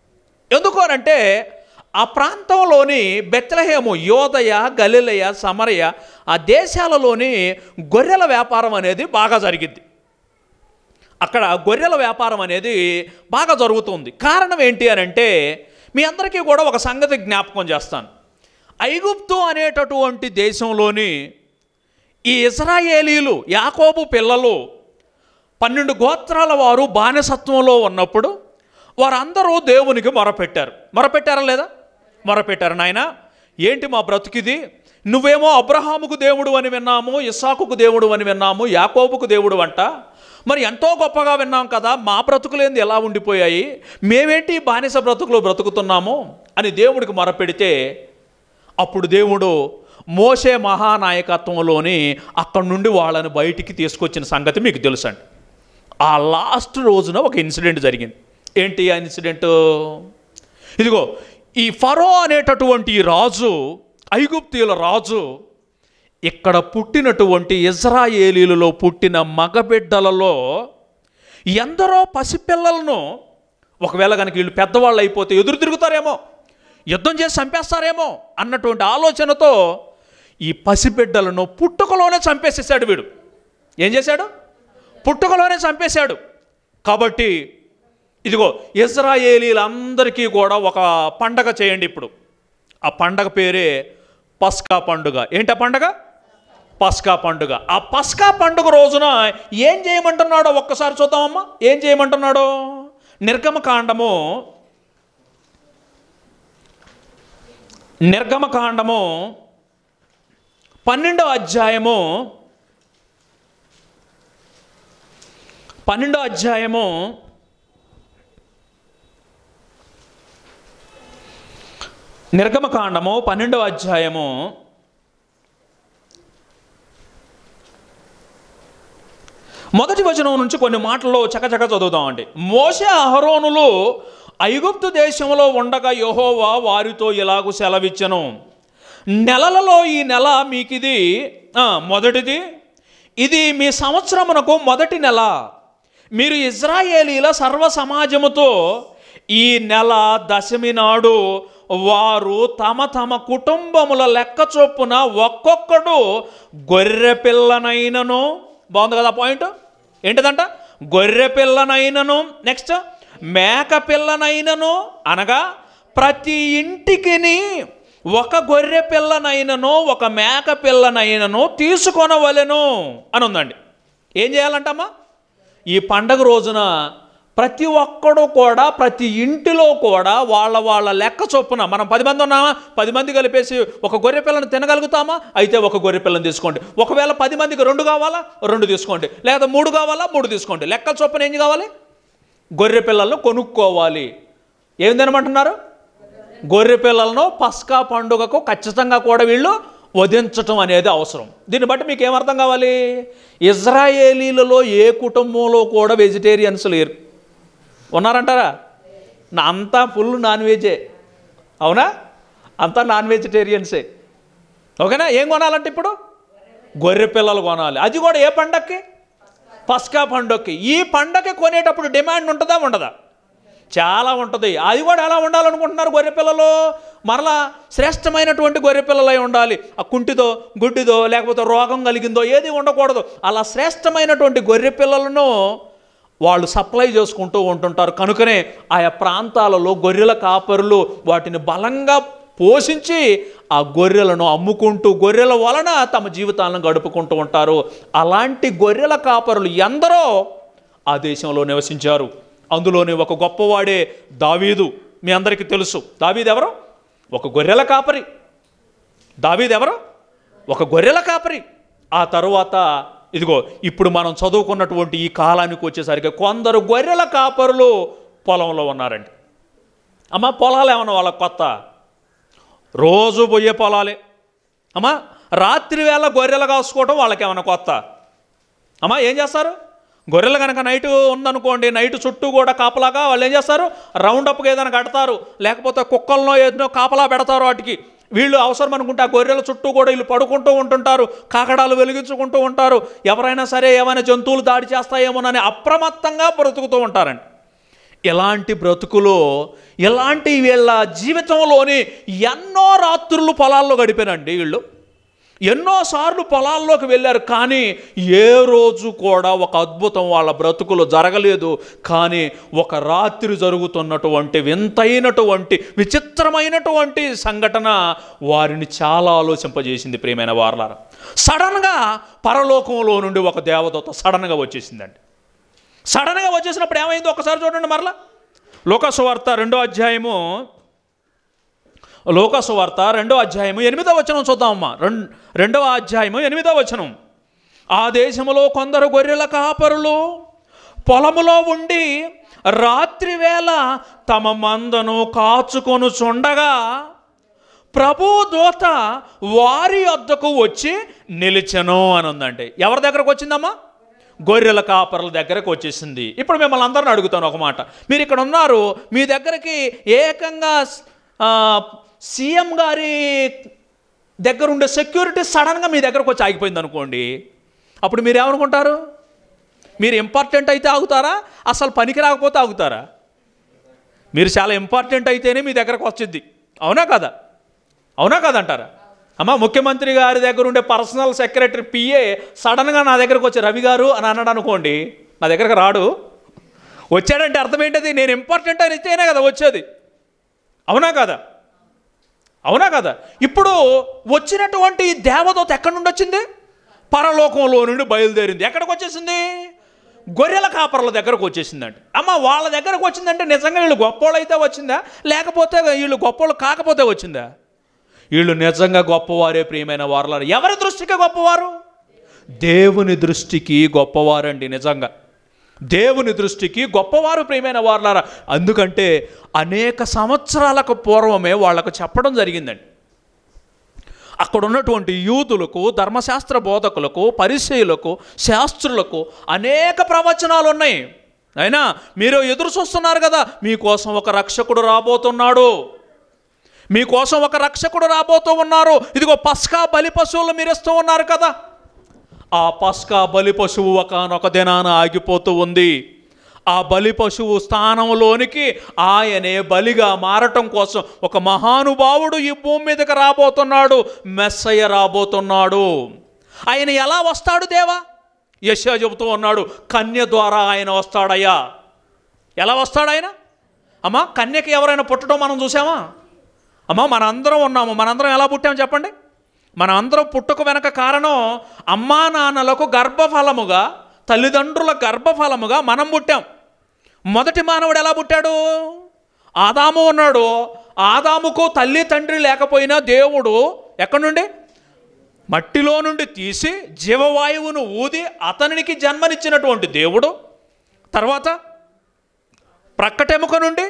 [SPEAKER 2] ఎందుకు అనంటే ఆ ప్రాంతంలోని బెత్లెహేము, యోదయ, గలిలయ, సమరయ ఆ దేశాలలోని గొర్రెల వ్యాపారం అనేది బాగా జరిగింది. అక్కడ గొర్రెల వ్యాపారం అనేది బాగా జరుగుతుంది. కారణం ఏంటి అని అంటే మీ అందరికీ కూడా ఒక సంగతి జ్ఞాపకం చేస్తాను. ఐగుప్తు అనేటటువంటి దేశంలోని ఈ ఇశ్రాయేలీలు, యాకోబు పిల్లలు, పన్నెండు గోత్రాల వారు బానిసత్వంలో ఉన్నప్పుడు వారందరూ దేవునికి మొరపెట్టారు. మొరపెట్టారా లేదా? మొరపెట్టారు. నాయన, ఏంటి మా బ్రతుకిది? నువ్వేమో అబ్రహాముకు దేవుడు అని విన్నాము, ఇస్సాకుకు దేవుడు అని విన్నాము, యాకోబుకు దేవుడు అంట. మరి ఎంతో గొప్పగా విన్నాం కదా, మా బ్రతుకులేంది ఎలా ఉండిపోయాయి? మేమేంటి బానిస బ్రతుకులు బ్రతుకుతున్నాము అని దేవుడికి మొరపెడితే అప్పుడు దేవుడు మోషే మహానాయకత్వంలోని అక్కడి నుండి వాళ్ళని బయటికి తీసుకొచ్చిన సంగతి మీకు తెలుసండి. ఆ లాస్ట్ రోజున ఒక ఇన్సిడెంట్ జరిగింది. ఏంటి ఆ ఇన్సిడెంట్? ఇదిగో, ఈ ఫరో అనేటటువంటి రాజు, ఐగుప్తీయుల రాజు, ఇక్కడ పుట్టినటువంటి ఇశ్రాయేలీలలో పుట్టిన మగబిడ్డలలో ఎందరో పసిపిల్లలను, ఒకవేళ కనుక వీళ్ళు పెద్దవాళ్ళు అయిపోతే ఎదురు తిరుగుతారేమో, యుద్ధం చేసి చంపేస్తారేమో అన్నటువంటి ఆలోచనతో ఈ పసిబిడ్డలను పుట్టుకలోనే చంపేసేసాడు వీడు. ఏం చేశాడు? పుట్టుకలోనే చంపేశాడు. కాబట్టి ఇదిగో, ఇశ్రాయేలీలందరికీ కూడా ఒక పండగ చేయండి ఇప్పుడు. ఆ పండగ పేరే పస్కా పండుగ. ఏంటి ఆ పండగ? పస్కా పండుగ. ఆ పస్కా పండుగ రోజున ఏం చేయమంటున్నాడో ఒక్కసారి చూద్దామమ్మా. ఏం చేయమంటున్నాడో? నిర్గమకాండము నిర్గమకాండము పన్నెండో అధ్యాయము పన్నెండో అధ్యాయము నిర్గమకాండము పన్నెండవ అధ్యాయము మొదటి వచనం నుంచి కొన్ని మాటల్లో చకచక చదువుదామండి. మోషే అహరోనులు ఐగుప్తు దేశంలో ఉండగా యెహోవా వారితో ఇలాగు సెలవిచ్చెను, నెలలలో ఈ నెల మీకిది మొదటిది, ఇది మీ సంవత్సరమునకు మొదటి నెల. మీరు ఇశ్రాయేలీల సర్వ సమాజముతో ఈ నెల దశమి నాడు వారు తమ తమ కుటుంబముల లెక్క చొప్పున ఒక్కొక్కడు గొర్రె పిల్లనైనను, బాగుంది కదా పాయింట్? ఏంటిదంట? గొర్రె పిల్లనైనను, నెక్స్ట్ మేక పిల్లనైనను, అనగా ప్రతి ఇంటికిని ఒక గొర్రె పిల్లనైనను ఒక మేక పిల్లనైనను తీసుకొనవలెను అని ఉందండి. ఏం చేయాలంటమ్మా? ఈ పండగ రోజున ప్రతి ఒక్కడు కూడా, ప్రతి ఇంటిలో కూడా వాళ్ళ వాళ్ళ లెక్క చొప్పున, మనం పది మంది ఉన్నామా, పది మంది కలిపేసి ఒక గొర్రె పిల్లని తినగలుగుతామా? అయితే ఒక గొర్రె పిల్లని తీసుకోండి. ఒకవేళ పది మందికి రెండు కావాలా, రెండు తీసుకోండి. లేదా మూడు కావాలా, మూడు తీసుకోండి. లెక్కల చొప్పున ఏం కావాలి? గొర్రె పిల్లలను కొనుక్కోవాలి. ఏం తినమంటున్నారు? గొర్రె పిల్లలను పస్కా పండుగకు ఖచ్చితంగా కూడా వీళ్ళు వధించటం అనేది అవసరం. దీన్ని బట్టి మీకు ఏమర్థం కావాలి? ఇజ్రాయేలీలలో ఏ కుటుంబంలో కూడా వెజిటేరియన్స్ లేరు. ఉన్నారంటారా? అంతా ఫుల్ నాన్ వెజే. అవునా? అంతా నాన్ వెజిటేరియన్సే. ఓకేనా? ఏం కొనాలంటే ఇప్పుడు గొర్రె పిల్లలు కొనాలి. అది కూడా ఏ పండగకి? పస్కా పండుగకి. ఈ పండగకి కొనేటప్పుడు డిమాండ్ ఉంటుందా ఉండదా? చాలా ఉంటుంది. అది కూడా ఎలా ఉండాలనుకుంటున్నారు గొర్రె పిల్లలు? మరలా శ్రేష్టమైనటువంటి గొర్రె పిల్లలై ఉండాలి. ఆ కుంటిదో, గుడ్డిదో, లేకపోతే రోగం కలిగిందో ఏది ఉండకూడదు. అలా శ్రేష్టమైనటువంటి గొర్రె పిల్లలను వాళ్ళు సప్లై చేసుకుంటూ ఉంటుంటారు. కనుకనే ఆయా ప్రాంతాలలో గొర్రెల కాపరులు వాటిని బలంగా పోషించి ఆ గొర్రెలను అమ్ముకుంటూ గొర్రెల వలన తమ జీవితాలను గడుపుకుంటూ ఉంటారు. అలాంటి గొర్రెల కాపరులు ఎందరో ఆ దేశంలో నివసించారు. అందులోనే ఒక గొప్పవాడే దావీదు. మీ అందరికీ తెలుసు. దావీదు ఎవరు? ఒక గొర్రెల కాపరి. దావీదు ఎవరు? ఒక గొర్రెల కాపరి. ఆ తరువాత ఇదిగో ఇప్పుడు మనం చదువుకున్నటువంటి ఈ కాలానికి వచ్చేసరికి కొందరు గొర్రెల కాపరులు పొలంలో ఉన్నారండి. అమ్మ, పొలాలు ఏమన్నా వాళ్ళ కొత్త? రోజు పోయే పొలాలే. అమ్మ, రాత్రి వేళ గొర్రెలు కాసుకోవడం వాళ్ళకి ఏమన్నా కొత్త? అమ్మ, ఏం చేస్తారు? గొర్రెలు కనుక నైట్ ఉందనుకోండి, నైట్ చుట్టూ కూడా కాపలాగా వాళ్ళు ఏం చేస్తారు? రౌండప్గా ఏదైనా కడతారు, లేకపోతే కుక్కలను ఏదో కాపలా పెడతారు. వాటికి వీళ్ళు అవసరం అనుకుంటే ఆ గొర్రెల చుట్టూ కూడా వీళ్ళు పడుకుంటూ ఉంటుంటారు, కాకడాలు వెలిగించుకుంటూ ఉంటారు. ఎవరైనా సరే ఏమైనా జంతువులు దాడి చేస్తాయేమోనని అప్రమత్తంగా బ్రతుకుతూ ఉంటారండి. ఎలాంటి బ్రతుకులో ఎలాంటి వీళ్ళ జీవితంలోని ఎన్నో రాత్రులు పొలాల్లో గడిపారండి వీళ్ళు. ఎన్నోసార్లు పొలాల్లోకి వెళ్ళారు, కానీ ఏ రోజు కూడా ఒక అద్భుతం వాళ్ళ బ్రతుకులో జరగలేదు. కానీ ఒక రాత్రి జరుగుతున్నటువంటి వింతైనటువంటి విచిత్రమైనటువంటి సంఘటన వారిని చాలా ఆలోచింపజేసింది. ప్రియమైన వారలారా, సడన్గా పరలోకంలో నుండి ఒక దేవదూత సడన్గా వచ్చేసిందండి. సడన్గా వచ్చేసినప్పుడు ఏమైందో ఒకసారి చూడండి మరలా. లోకాసు వార్త రెండో అధ్యాయము లోకాసు వార్త రెండో అధ్యాయము ఎనిమిదో వచనం చూద్దామమ్మా. రెండు రెండవ అధ్యాయము ఎనిమిదో వచనం. ఆ దేశములో కొందరు గొర్రెల కాపరులు పొలములో ఉండి రాత్రి వేళ తమ మందను కాచుకొనుచుండగా ప్రభు దూత వారి వద్దకు వచ్చి నిలిచెను అని ఉందండి. ఎవరి దగ్గరకు వచ్చిందమ్మా? గొర్రెల కాపరుల దగ్గరకు వచ్చేసింది. ఇప్పుడు మిమ్మల్ని అందరిని అడుగుతాను ఒక మాట. మీరు ఇక్కడ ఉన్నారు, మీ దగ్గరికి ఏకంగా సీఎం గారి దగ్గర ఉండే సెక్యూరిటీ సడన్గా మీ దగ్గరకు వచ్చి ఆగిపోయింది అనుకోండి, అప్పుడు మీరు ఏమనుకుంటారు? మీరు ఇంపార్టెంట్ అయితే ఆగుతారా, అసలు పనికి రాకపోతే ఆగుతారా? మీరు చాలా ఇంపార్టెంట్ అయితేనే మీ దగ్గరకు వచ్చింది. అవునా కదా? అవునా కదంటారా? అమ్మ, ముఖ్యమంత్రి గారి దగ్గర ఉండే పర్సనల్ సెక్రటరీ పిఏ సడన్గా నా దగ్గరకు వచ్చి రవి గారు అని అన్నాడు అనుకోండి, నా దగ్గరకు రాడు. వచ్చాడంటే అర్థం ఏంటది? నేను ఇంపార్టెంట్ అయితేనే కదా వచ్చేది. అవునా కదా? అవునా కదా? ఇప్పుడు వచ్చినటువంటి దేవదూత ఎక్కడి నుండి వచ్చింది? పరలోకంలో నుండి బయలుదేరింది. ఎక్కడికి వచ్చేసింది? గొర్రెల కాపర్ల దగ్గరకు వచ్చేసిందండి. అమ్మ, వాళ్ళ దగ్గరకు వచ్చిందంటే నిజంగా వీళ్ళు గొప్పోళ్ళు అయితే వచ్చిందా, లేకపోతే వీళ్ళు గొప్పోళ్ళు కాకపోతే వచ్చిందా? వీళ్ళు నిజంగా గొప్పవారే ప్రియమైన వారలారా. ఎవరి దృష్టికి గొప్పవారు? దేవుని దృష్టికి గొప్పవారండి. నిజంగా దేవుని దృష్టికి గొప్పవారు ప్రియమైన వారలారా. అందుకంటే అనేక సంవత్సరాలకు పూర్వమే వాళ్ళకు చెప్పడం జరిగిందండి. అక్కడ ఉన్నటువంటి యూదులకు, ధర్మశాస్త్ర బోధకులకు, పరిసయ్యులకు, శాస్త్రులకు అనేక ప్రవచనాలు ఉన్నాయి. అయినా మీరు ఎదురు చూస్తున్నారు కదా, మీకోసం ఒక రక్షకుడు రాబోతున్నాడు, మీకోసం ఒక రక్షకుడు రాబోతూ ఉన్నారు. ఇదిగో పస్కా బలి పశువులు మీరు ఇస్తూ ఉన్నారు కదా, ఆ పస్కా బలి పశువు ఒకనొక దినాన ఆగిపోతూ ఉంది. ఆ బలి పశువు స్థానంలోనికి ఆయనే బలిగా మారటం కోసం ఒక మహానుభావుడు ఈ భూమి మీదకి రాబోతున్నాడు. మెస్సయ్య రాబోతున్నాడు. ఆయన ఎలా వస్తాడు దేవా? యెషయా చెబుతూ ఉన్నాడు, కన్య ద్వారా ఆయన వస్తాడయ్యా. ఎలా వస్తాడు ఆయన? అమ్మా, కన్యకి ఎవరైనా పుట్టడం మనం చూసామా? అమ్మా, మనందరం ఉన్నాము. మనందరం ఎలా పుట్టాము చెప్పండి? మన అందరం పుట్టుక వెనక కారణం అమ్మా నాన్నలకు గర్భఫలముగా, తల్లిదండ్రుల గర్భఫలముగా మనం పుట్టాం. మొదటి మానవుడు ఎలా పుట్టాడు? ఆదాము ఉన్నాడు. ఆదాముకు తల్లి తండ్రి లేకపోయినా దేవుడు ఎక్కడి నుండి? మట్టిలో నుండి తీసి జీవవాయువును ఊది అతనికి జన్మనిచ్చినటువంటి దేవుడు. తర్వాత ప్రక్కటెముక నుండి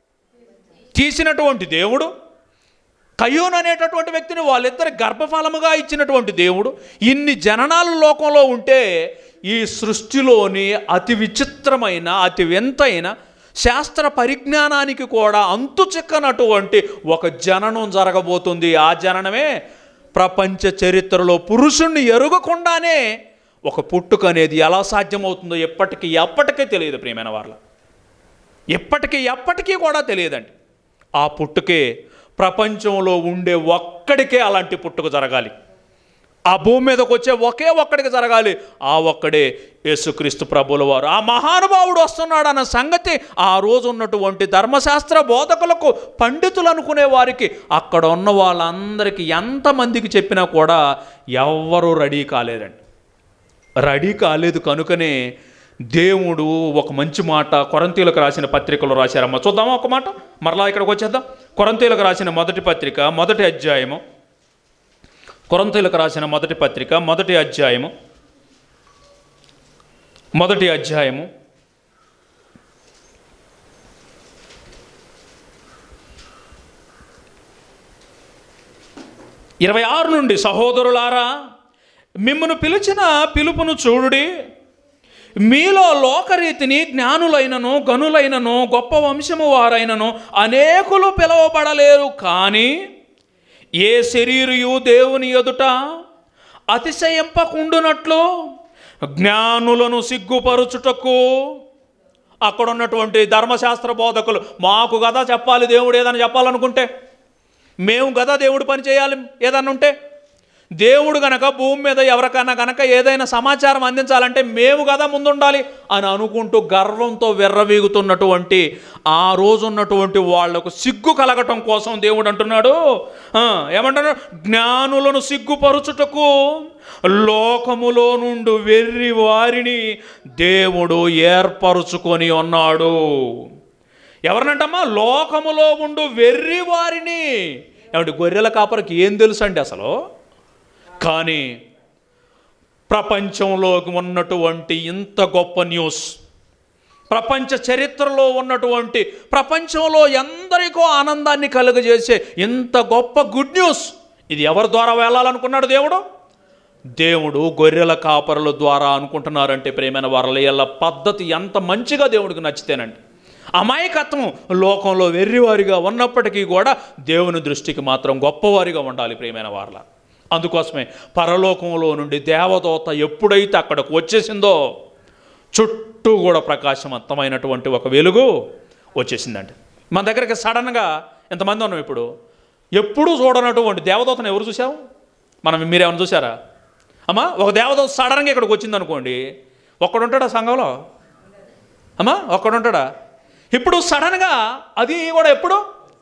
[SPEAKER 2] తీసినటువంటి దేవుడు. కయ్యూను అనేటటువంటి వ్యక్తిని వాళ్ళిద్దరి గర్భఫలముగా ఇచ్చినటువంటి దేవుడు. ఇన్ని జననాలు లోకంలో ఉంటే ఈ సృష్టిలోని అతి విచిత్రమైన, అతి వింతైన, శాస్త్ర పరిజ్ఞానానికి కూడా అంతు చిక్కనటువంటి ఒక జననం జరగబోతుంది. ఆ జననమే ప్రపంచ చరిత్రలో పురుషుణ్ణి ఎరుగకుండానే ఒక పుట్టుక అనేది ఎలా సాధ్యమవుతుందో ఎప్పటికీ ఎప్పటికీ తెలియదు ప్రియమైన వాళ్ళ. ఎప్పటికీ ఎప్పటికీ కూడా తెలియదండి. ఆ పుట్టుకే ప్రపంచంలో ఉండే ఒక్కడికే అలాంటి పుట్టుక జరగాలి. ఆ భూమి మీదకి వచ్చే ఒకే ఒక్కడికి జరగాలి. ఆ ఒక్కడే యేసుక్రీస్తు ప్రభుల వారు. ఆ మహానుభావుడు వస్తున్నాడు అన్న సంగతి ఆ రోజు ఉన్నటువంటి ధర్మశాస్త్ర బోధకులకు, పండితులు అనుకునే వారికి, అక్కడ ఉన్న వాళ్ళందరికీ ఎంతమందికి చెప్పినా కూడా ఎవ్వరూ రెడీ కాలేదండి. రెడీ కాలేదు. కనుకనే దేవుడు ఒక మంచి మాట కొరింథీయులకు రాసిన పత్రికలో రాశారమ్మ. చూద్దామా ఒక మాట? మరలా ఇక్కడికి వచ్చేద్దాం. కొరింథీయులకు రాసిన మొదటి పత్రిక మొదటి అధ్యాయము. కొరింథీయులకు రాసిన మొదటి పత్రిక మొదటి అధ్యాయము మొదటి అధ్యాయము ఇరవై ఆరు నుండి, సహోదరులారా, మిమ్మును పిలిచిన పిలుపును చూడుడి. మీలో లోకరీతిని జ్ఞానులైనను, గనులైనను, గొప్ప వంశము వారైనను అనేకులు పిలువబడలేరు. కానీ ఏ శరీరయు దేవుని ఎదుట అతిశయింపకుండునట్లు జ్ఞానులను సిగ్గుపరుచుటకు అక్కడ ఉన్నటువంటి ధర్మశాస్త్ర బోధకులు మాకు కదా చెప్పాలి దేవుడు ఏదైనా చెప్పాలనుకుంటే, మేము కదా దేవుడు పని చేయాలి ఏదన్నా ఉంటే, దేవుడు గనక భూమి మీద ఎవరికైనా గనక ఏదైనా సమాచారం అందించాలంటే మేము కదా ముందుండాలి అని అనుకుంటూ గర్వంతో వెర్రవీగుతున్నటువంటి ఆ రోజు ఉన్నటువంటి వాళ్లకు సిగ్గు కలగటం కోసం దేవుడు అంటున్నాడు, ఏమంటున్నాడు, జ్ఞానులను సిగ్గుపరుచుటకు లోకములో నుండి వెర్రి వారిని దేవుడు ఏర్పరుచుకొని ఉన్నాడు. ఎవరినంటమ్మా? లోకములో ఉండు వెర్రి వారిని. ఏమంటే గొర్రెల కాపరికి ఏం తెలుసు అండి అసలు? కానీ ప్రపంచంలోకి ఉన్నటువంటి ఇంత గొప్ప న్యూస్, ప్రపంచ చరిత్రలో ఉన్నటువంటి ప్రపంచంలో ఎందరికో ఆనందాన్ని కలుగజేసే ఇంత గొప్ప గుడ్ న్యూస్, ఇది ఎవరి ద్వారా వెళ్ళాలనుకున్నాడు దేవుడు? దేవుడు గొర్రెల కాపరుల ద్వారా అనుకుంటున్నారంటే ప్రేమైన వారల పద్ధతి ఎంత మంచిగా దేవుడికి నచ్చితేనండి. అమాయకత్వం లోకంలో వెర్రివారిగా ఉన్నప్పటికీ కూడా దేవుని దృష్టికి మాత్రం గొప్పవారిగా ఉండాలి ప్రియమైన వారల. అందుకోసమే పరలోకంలో నుండి దేవదూత ఎప్పుడైతే అక్కడికి వచ్చేసిందో చుట్టూ కూడా ప్రకాశవంతమైనటువంటి ఒక వెలుగు వచ్చేసిందండి. మన దగ్గరికి సడన్గా ఎంతమంది ఉన్నాం ఇప్పుడు, ఎప్పుడూ చూడనటువంటి దేవదూతను ఎవరు చూసావు? మనం మీరేమైనా చూసారా అమ్మా? ఒక దేవదూత సడన్గా ఇక్కడికి వచ్చింది అనుకోండి, ఒక్కడుంటాడా సంఘంలో అమ్మా? ఒక్కడుంటాడా? ఇప్పుడు సడన్గా అది కూడా ఎప్పుడు,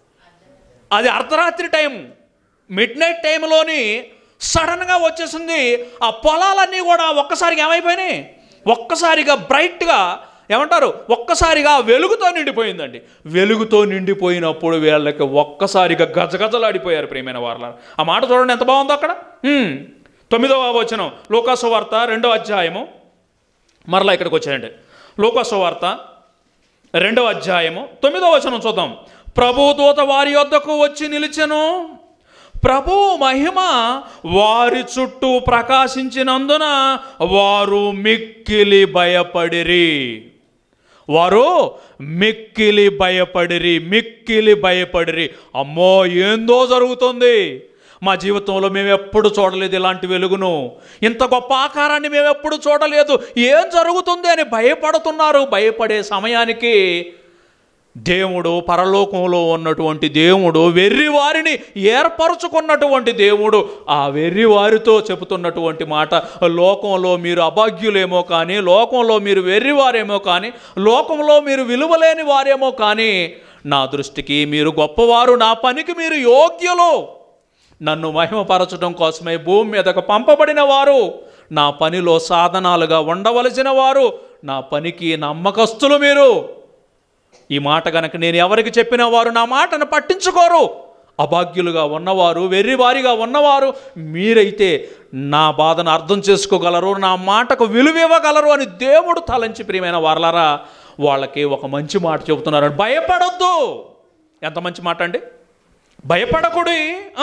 [SPEAKER 2] అది అర్ధరాత్రి టైం, మిడ్ నైట్ టైంలోని సడన్గా వచ్చేసింది. ఆ పొలాలన్నీ కూడా ఒక్కసారిగా ఏమైపోయినాయి, ఒక్కసారిగా బ్రైట్గా, ఏమంటారు, ఒక్కసారిగా వెలుగుతో నిండిపోయిందండి. వెలుగుతో నిండిపోయినప్పుడు వీళ్ళకి ఒక్కసారిగా గజగజలాడిపోయారు ప్రియమైన వారలారా. ఆ మాట చూడండి ఎంత బాగుందో అక్కడ. తొమ్మిదవ వచనం, లూకాసు వార్త రెండవ అధ్యాయము, మరలా ఇక్కడికి వచ్చాయండి. లూకాసు వార్త రెండవ అధ్యాయము తొమ్మిదవ వచనం చూద్దాం. ప్రభుదూత వారి యొద్దకు వచ్చి నిలిచెను, ప్రభు మహిమ వారి చుట్టూ ప్రకాశించినందున వారు మిక్కిలి భయపడిరి. వారు మిక్కిలి భయపడిరి మిక్కిలి భయపడిరి అమ్మో ఏందో జరుగుతుంది, మా జీవితంలో మేము ఎప్పుడు చూడలేదు ఇలాంటి వెలుగును, ఇంత గొప్ప ఆకారాన్ని మేము ఎప్పుడు చూడలేదు, ఏం జరుగుతుంది అని భయపడుతున్నారు. భయపడే సమయానికి దేవుడు, పరలోకంలో ఉన్నటువంటి దేవుడు, వెర్రివారిని ఏర్పరచుకున్నటువంటి దేవుడు ఆ వెర్రివారితో చెబుతున్నటువంటి మాట, లోకంలో మీరు అభాగ్యులేమో కానీ, లోకంలో మీరు వెర్రివారేమో కానీ, లోకంలో మీరు విలువలేని వారేమో కానీ, నా దృష్టికి మీరు గొప్పవారు, నా పనికి మీరు యోగ్యులు, నన్ను మహిమపరచడం కోసమే భూమి మీదకు పంపబడిన వారు, నా పనిలో సాధనాలుగా ఉండవలసిన వారు, నా పనికి నమ్మకస్తులు మీరు. ఈ మాట కనుక నేను ఎవరికి చెప్పిన వారు నా మాటను పట్టించుకోరు, అభాగ్యులుగా ఉన్నవారు, వెర్రివారిగా ఉన్నవారు మీరైతే నా బాధను అర్థం చేసుకోగలరు, నా మాటకు విలువివ్వగలరు అని దేవుడు తలంచి ప్రియమైన వారలారా వాళ్ళకి ఒక మంచి మాట చెబుతున్నారు. భయపడొద్దు. ఎంత మంచి మాట అండి. భయపడకుడి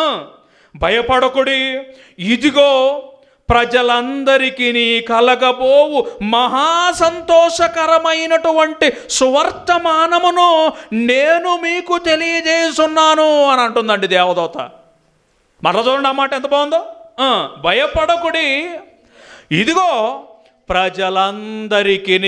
[SPEAKER 2] భయపడకుడి ఇదిగో ప్రజలందరికీ కలగబోవు మహా సంతోషకరమైనటువంటి సువర్తమానమును నేను మీకు తెలియజేస్తున్నాను అని అంటుందండి దేవదూత. మరల చూడండి ఆ మాట ఎంత బాగుందో. భయపడకుడి ఇదిగో ప్రజలందరికీ,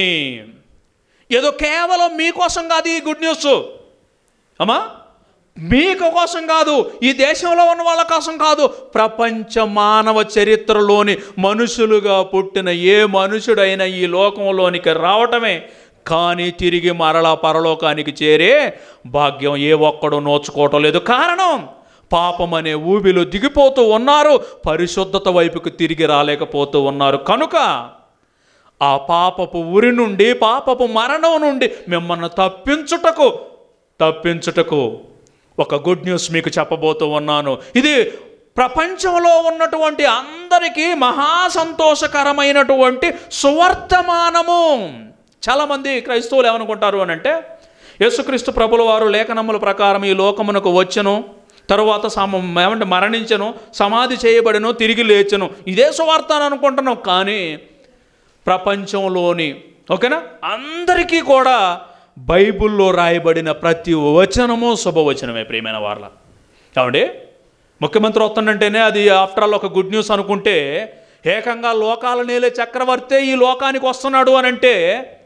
[SPEAKER 2] ఏదో కేవలం మీకోసం కాదు ఈ గుడ్ న్యూస్ అమ్మా, మీకు కోసం కాదు, ఈ దేశంలో ఉన్న వాళ్ళ కోసం కాదు, ప్రపంచ మానవ చరిత్రలోని మనుషులుగా పుట్టిన ఏ మనుషుడైనా ఈ లోకంలోనికి రావటమే కానీ తిరిగి మరలా పరలోకానికి చేరే భాగ్యం ఏ ఒక్కడు నోచుకోవటం లేదు. కారణం పాపం అనే ఊబిలో దిగిపోతూ ఉన్నారు, పరిశుద్ధత వైపుకు తిరిగి రాలేకపోతూ ఉన్నారు. కనుక ఆ పాపపు ఉరి నుండి, పాపపు మరణం నుండి మిమ్మల్ని తప్పించుటకు తప్పించుటకు ఒక గుడ్ న్యూస్ మీకు చెప్పబోతూ ఉన్నాను. ఇది ప్రపంచంలో ఉన్నటువంటి అందరికీ మహా సంతోషకరమైనటువంటి సువర్తమానము. చాలామంది క్రైస్తవులు ఏమనుకుంటారు అని అంటే, యేసుక్రీస్తు ప్రభుల వారు లేఖనముల ప్రకారం ఈ లోకమునకు వచ్చెను, తరువాత సమ ఏమంటే మరణించను, సమాధి చేయబడను, తిరిగి లేచెను, ఇదే సువార్త అని అనుకుంటున్నాం. కానీ ప్రపంచంలోని ఓకేనా అందరికీ కూడా బైబిల్లో రాయబడిన ప్రతి వచనము శుభవచనమే ప్రియమైన వారల. కాబట్టి ముఖ్యమంత్రి వస్తుందంటేనే అది ఆఫ్టర్ ఆల్ ఒక గుడ్ న్యూస్ అనుకుంటే, ఏకంగా లోకాల నేలే చక్రవర్తే ఈ లోకానికి వస్తున్నాడు అని అంటే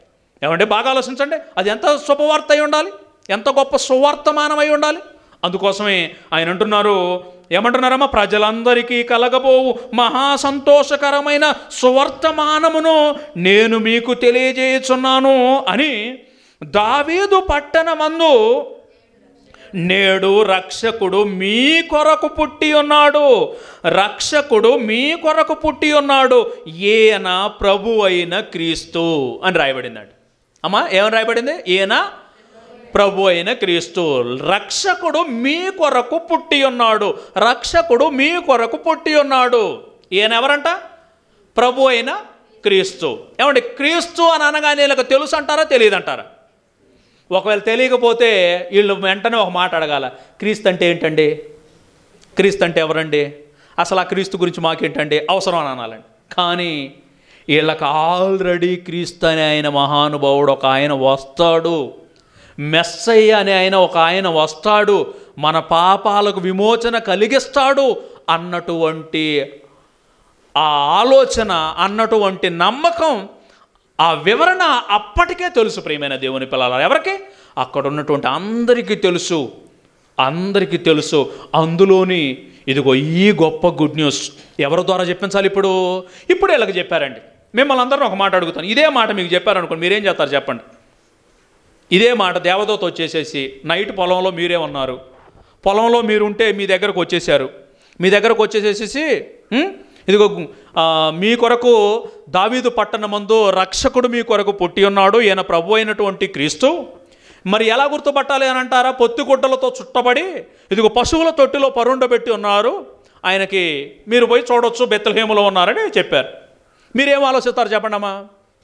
[SPEAKER 2] ఏమంటే బాగా ఆలోచించండి, అది ఎంత శుభవార్త అయి ఉండాలి, ఎంత గొప్ప సువార్తమానమై ఉండాలి. అందుకోసమే ఆయన అంటున్నారు, ఏమంటున్నారమ్మా, ప్రజలందరికీ కలగబోవు మహా సంతోషకరమైన సువర్తమానమును నేను మీకు తెలియజేయుచున్నాను అని. దావీదు పట్టణమందు నేడు రక్షకుడు మీ కొరకు పుట్టి ఉన్నాడు, రక్షకుడు మీ కొరకు పుట్టి ఉన్నాడు, ఈయన ప్రభు అయిన క్రీస్తు అని రాయబడిందండి. అమ్మా ఏమని రాయబడింది? ఈయన ప్రభు అయిన క్రీస్తు, రక్షకుడు మీ కొరకు పుట్టి ఉన్నాడు, రక్షకుడు మీ కొరకు పుట్టి ఉన్నాడు. ఈయన ఎవరంట? ప్రభు అయిన క్రీస్తు. ఏమండి, క్రీస్తు అని అనగానే వీళ్ళకి తెలుసు అంటారా, తెలియదు అంటారా? ఒకవేళ తెలియకపోతే వీళ్ళు వెంటనే ఒక మాట అడగాల, క్రీస్తు అంటే ఏంటండి, క్రీస్తు అంటే ఎవరండి, అసలు ఆ క్రీస్తు గురించి మాకేంటండి అవసరం అని అనాలండి. కానీ వీళ్ళకి ఆల్రెడీ క్రీస్తు అనే ఆయన మహానుభావుడు ఒక ఆయన వస్తాడు, మెస్సయ్య అనే ఆయన ఒక ఆయన వస్తాడు, మన పాపాలకు విమోచన కలిగిస్తాడు అన్నటువంటి ఆ ఆలోచన, అన్నటువంటి నమ్మకం, ఆ వివరణ అప్పటికే తెలుసు ప్రియమైన దేవుని పిల్లల. ఎవరికి? అక్కడ ఉన్నటువంటి అందరికీ తెలుసు, అందరికీ తెలుసు. అందులోని ఇదిగో ఈ గొప్ప గుడ్ న్యూస్ ఎవరి ద్వారా చెప్పించాలి? ఇప్పుడు ఇప్పుడు వీళ్ళకి చెప్పారండి. మిమ్మల్ని అందరిని ఒక మాట అడుగుతాను, ఇదే మాట మీకు చెప్పారనుకోండి, మీరేం చేస్తారు చెప్పండి? ఇదే మాట దేవదూత వచ్చేసేసి నైట్ పొలంలో మీరే ఉన్నారు, పొలంలో మీరుంటే మీ దగ్గరకు వచ్చేసారు, మీ దగ్గరకు వచ్చేసేసి ఇదిగో మీ కొరకు దావీదు పట్టణమందు రక్షకుడు మీ కొరకు పుట్టి ఉన్నాడు, ఈయన ప్రభు అయినటువంటి క్రీస్తు. మరి ఎలా గుర్తుపట్టాలి అని అంటారా? పొత్తిగుడ్డలతో చుట్టబడి ఇదిగో పశువుల తొట్టిలో పరుండబెట్టి ఉన్నారు, ఆయనకి మీరు పోయి చూడొచ్చు, బెత్లెహేములో ఉన్నారని చెప్పారు. మీరేం ఆలోచిస్తారు చెప్పండి అమ్మా?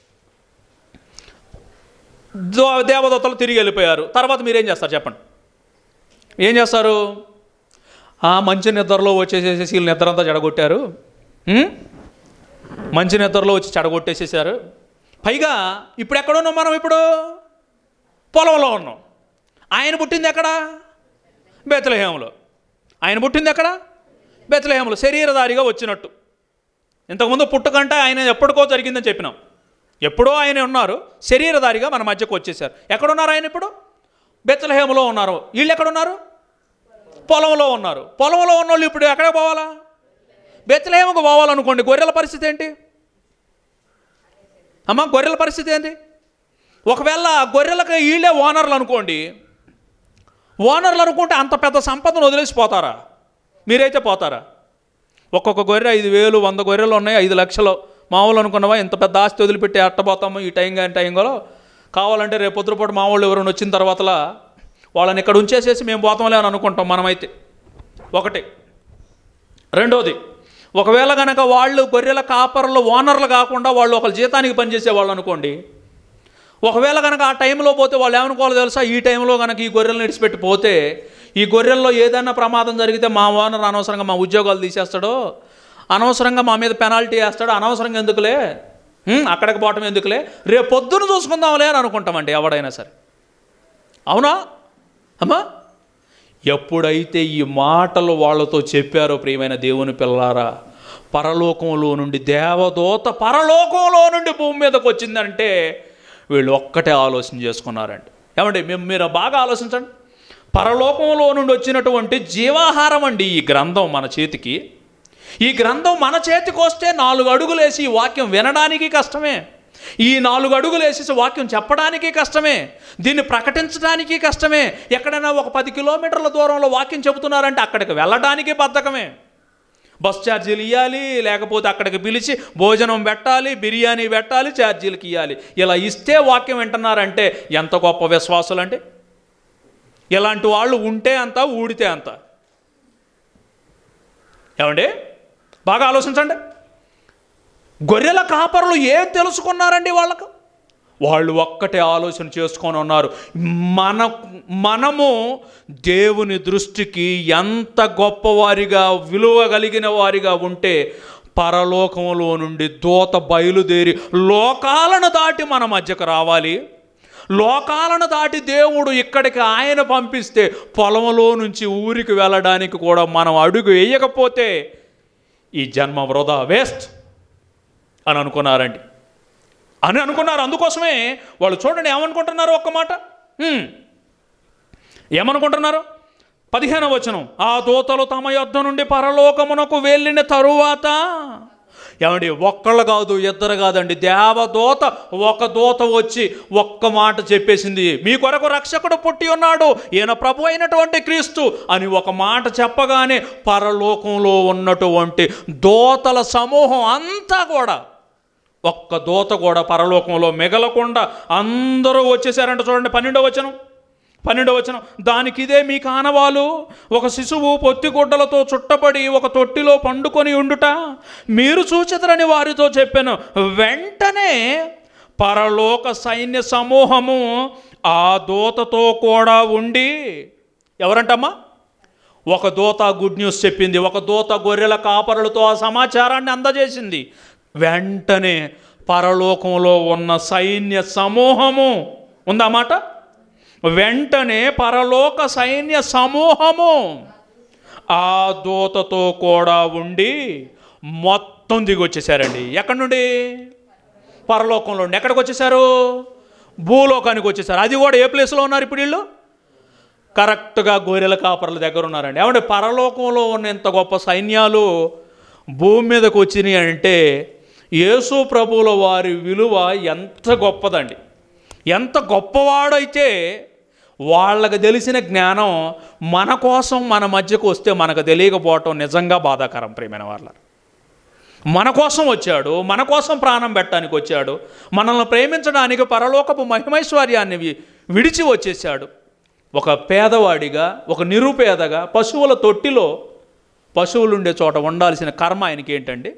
[SPEAKER 2] దేవదూతలు తిరిగి వెళ్ళిపోయారు. తర్వాత మీరేం చేస్తారు చెప్పండి? ఏం చేస్తారు? మంచి నిద్రలో వచ్చేసేసి వీళ్ళు నిద్ర అంతా చెడగొట్టారు, మంచి నిద్రలో వచ్చి చెడగొట్టేసేసారు. పైగా ఇప్పుడు ఎక్కడున్నాం మనం? ఇప్పుడు పొలంలో ఉన్నాం. ఆయన పుట్టింది ఎక్కడ? బెత్లెహేములో. ఆయన పుట్టింది ఎక్కడ? బెత్లెహేములో, శరీరధారిగా వచ్చినట్టు. ఇంతకుముందు పుట్టుకంటే ఆయన ఎప్పటికో జరిగిందని చెప్పినాం. ఎప్పుడో ఆయన ఉన్నారు, శరీరధారిగా మన మధ్యకు వచ్చేసారు. ఎక్కడున్నారు ఆయన? ఇప్పుడు బెత్లెహేములో ఉన్నారు. వీళ్ళు ఎక్కడున్నారు? పొలంలో ఉన్నారు. పొలంలో ఉన్న వాళ్ళు ఇప్పుడు ఎక్కడికి పోవాలా? బెత్లెహేముకు పోవాలనుకోండి, గొర్రెల పరిస్థితి ఏంటి అమ్మ? గొర్రెల పరిస్థితి ఏంటి? ఒకవేళ గొర్రెలకు వీళ్ళే ఓనర్లు అనుకోండి, ఓనర్లు అనుకుంటే అంత పెద్ద సంపదను వదిలేసి పోతారా? మీరైతే పోతారా? ఒక్కొక్క గొర్రె ఐదు వేలు వంద గొర్రెలు ఉన్నాయి, ఐదు లక్షలు మామూలు అనుకున్నావా? ఇంత పెద్ద ఆస్తి వదిలిపెట్టి అట్టబోతాము ఈ టైం కానీ టైంలో. కావాలంటే రేపు పొద్దుపూట మా వాళ్ళు ఎవరైనా వచ్చిన తర్వాత వాళ్ళని ఇక్కడ ఉంచేసేసి మేము పోతాంలే అని అనుకుంటాం మనమైతే. ఒకటి. రెండోది, ఒకవేళ కనుక వాళ్ళు గొర్రెల కాపర్లు ఓనర్లు కాకుండా వాళ్ళు ఒకళ్ళు జీతానికి పనిచేసే వాళ్ళు అనుకోండి, ఒకవేళ కనుక ఆ టైంలో పోతే వాళ్ళు ఏమనుకోవాలో తెలుసా? ఈ టైంలో కనుక ఈ గొర్రెలను విడిచిపెట్టి పోతే, ఈ గొర్రెల్లో ఏదైనా ప్రమాదం జరిగితే మా ఓనర్ అనవసరంగా మా ఉద్యోగాలు తీసేస్తాడో, అనవసరంగా మా మీద పెనాల్టీ వేస్తాడు, అనవసరంగా ఎందుకులే, అక్కడికి పోవటం ఎందుకులే, రేపు పొద్దున చూసుకుందాంలే అని అనుకుంటామండి ఎవడైనా సరే. అవునా అమ్మా? ఎప్పుడైతే ఈ మాటలు వాళ్ళతో చెప్పారో ప్రియమైన దేవుని పిల్లారా, పరలోకంలో నుండి దేవదూత పరలోకంలో నుండి భూమి మీదకి వచ్చిందంటే వీళ్ళు ఒక్కటే ఆలోచన చేసుకున్నారండి. ఏమండి, మేము మీరు బాగా ఆలోచించండి. పరలోకంలో నుండి వచ్చినటువంటి జీవాహారం అండి ఈ గ్రంథం మన చేతికి. ఈ గ్రంథం మన చేతికి వస్తే నాలుగు అడుగులేసి ఈ వాక్యం వినడానికి కష్టమే, ఈ నాలుగు అడుగులు వేసేసి వాక్యం చెప్పడానికి కష్టమే, దీన్ని ప్రకటించడానికి కష్టమే. ఎక్కడైనా ఒక పది కిలోమీటర్ల దూరంలో వాక్యం చెబుతున్నారంటే అక్కడికి వెళ్ళడానికి బద్ధకమే. బస్ ఛార్జీలు ఇవ్వాలి, లేకపోతే అక్కడికి పిలిచి భోజనం పెట్టాలి, బిర్యానీ పెట్టాలి, ఛార్జీలకి ఇవ్వాలి. ఇలా ఇస్తే వాక్యం వింటున్నారంటే ఎంత గొప్ప విశ్వాసులు అండి. ఇలాంటి వాళ్ళు ఉంటే అంత, ఊడితే అంత. ఏమండి, బాగా ఆలోచించండి. గొర్రెల కాపరులు ఏం తెలుసుకున్నారండి వాళ్ళకు? వాళ్ళు ఒక్కటే ఆలోచన చేసుకొని ఉన్నారు, మన మనము దేవుని దృష్టికి ఎంత గొప్పవారిగా విలువ కలిగిన వారిగా ఉంటే పరలోకంలో నుండి దూత బయలుదేరి లోకాలను దాటి మన మధ్యకు రావాలి. లోకాలను దాటి దేవుడు ఇక్కడికి ఆయన పంపిస్తే పొలంలో నుంచి ఊరికి వెళ్ళడానికి కూడా మనం అడుగు వేయకపోతే ఈ జన్మ వృధా, వేస్ట్ అని అనుకున్నారండి. అని అనుకున్నారు. అందుకోసమే వాళ్ళు చూడండి ఏమనుకుంటున్నారు, ఒక్క మాట హ్మ్. ఏమనుకుంటున్నారు? పదిహేనవ వచనం, ఆ దూతలు తమ యొద్ద నుండి పరలోకమునకు వెళ్ళిన తరువాత, ఏమండి ఒక్కళ్ళు కాదు ఇద్దరు కాదండి, దేవదూత ఒక దూత వచ్చి ఒక్క మాట చెప్పేసింది, మీ కొరకు రక్షకుడు పుట్టి ఉన్నాడు, ఈయన ప్రభు అయినటువంటి క్రీస్తు అని ఒక మాట చెప్పగానే పరలోకంలో ఉన్నటువంటి దూతల సమూహం అంతా కూడా, ఒక్క దూత కూడా పరలోకంలో మిగలకుండా అందరూ వచ్చేసారంట. చూడండి పన్నెండవ వచనం, పన్నెండవ వచనం, దానికి ఇదే మీ కానవాలు, ఒక శిశువు పొత్తిగుడ్డలతో చుట్టబడి ఒక తొట్టిలో పండుకొని ఉండుట మీరు చూచెదరని వారితో చెప్పాను. వెంటనే పరలోక సైన్య సమూహము ఆ దూతతో కూడా ఉండి, ఎవరంటమ్మా? ఒక దూత గుడ్ న్యూస్ చెప్పింది, ఒక దూత గొర్రెల కాపరులతో ఆ సమాచారాన్ని అందజేసింది. వెంటనే పరలోకంలో ఉన్న సైన్య సమూహము ఉందన్నమాట. వెంటనే పరలోక సైన్య సమూహము ఆ దూతతో కూడా ఉండి మొత్తం దిగి వచ్చేసారండి. ఎక్కడి నుండి? పరలోకంలో నుండి. ఎక్కడికి వచ్చేసారు? భూలోకానికి వచ్చేసారు. అది కూడా ఏ ప్లేస్లో ఉన్నారు ఇప్పుడు వీళ్ళు? కరెక్ట్గా గొర్రెల కాపర్ల దగ్గర ఉన్నారండి. ఏమంటే పరలోకంలో ఉన్న ఇంత గొప్ప సైన్యాలు భూమి మీదకి వచ్చినాయి అంటే యేసు ప్రభువుల వారి విలువ ఎంత గొప్పదండి. ఎంత గొప్పవాడైతే వాళ్ళకి తెలిసిన జ్ఞానం మన కోసం మన మధ్యకు వస్తే మనకు తెలియకపోవటం నిజంగా బాధాకరం. ప్రియమైన వాళ్ళ, మన కోసం వచ్చాడు, మన కోసం ప్రాణం పెట్టడానికి వచ్చాడు, మనల్ని ప్రేమించడానికి పరలోకపు మహిమైశ్వర్యాన్ని విడిచి వచ్చేసాడు. ఒక పేదవాడిగా, ఒక నిరుపేదగా పశువుల తొట్టిలో, పశువులు ఉండే చోట ఉండాల్సిన కర్మ ఆయనకి ఏంటండి?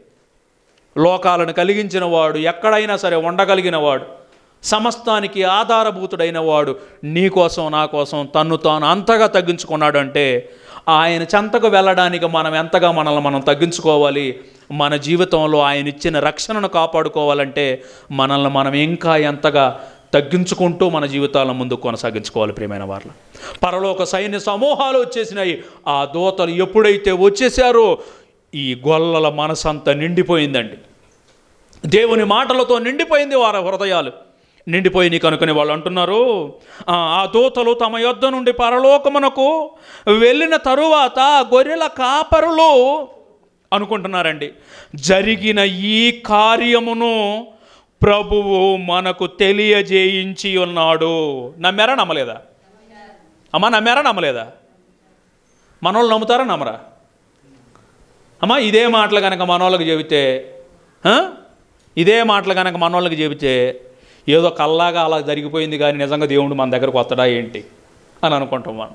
[SPEAKER 2] లోకాలను కలిగించిన వాడు, ఎక్కడైనా సరే ఉండగలిగిన వాడు, సమస్తానికి ఆధారభూతుడైన వాడు నీ కోసం నా కోసం తన్ను తాను అంతగా తగ్గించుకున్నాడు అంటే ఆయన చెంతకు వెళ్ళడానికి మనం ఎంతగా మనల్ని మనం తగ్గించుకోవాలి. మన జీవితంలో ఆయన ఇచ్చిన రక్షణను కాపాడుకోవాలంటే మనల్ని మనం ఇంకా ఎంతగా తగ్గించుకుంటూ మన జీవితాలను ముందుకు కొనసాగించుకోవాలి. ప్రియమైన వాళ్ళ, పరలోక సైన్య సమూహాలు వచ్చేసినాయి. ఆ దూతలు ఎప్పుడైతే వచ్చేసారో ఈ గొల్లల మనసంతా నిండిపోయిందండి. దేవుని మాటలతో నిండిపోయింది వారి హృదయాలు, నిండిపోయి కనుకొని వాళ్ళు అంటున్నారు, ఆ దూతలు తమ యొద్ద నుండి పరలోకమునకు వెళ్ళిన తరువాత గొర్రెల కాపరులు అనుకుంటున్నారండి, జరిగిన ఈ కార్యమును ప్రభువు మనకు తెలియజేయించి ఉన్నాడు. నమ్మారా నమ్మలేదా? అమ్మా నమ్మారా నమ్మలేదా? మనోళ్ళు నమ్ముతారా నమ్మరా? అమ్మా ఇదే మాటలు కనుక మనోళ్ళకి చెబితే, ఇదే మాటలు కనుక మనోళ్ళకి చెబితే ఏదో కల్లాగా అలా జరిగిపోయింది కానీ నిజంగా దేవుడు మన దగ్గరకు వస్తాడా ఏంటి అని అనుకుంటాం మనం.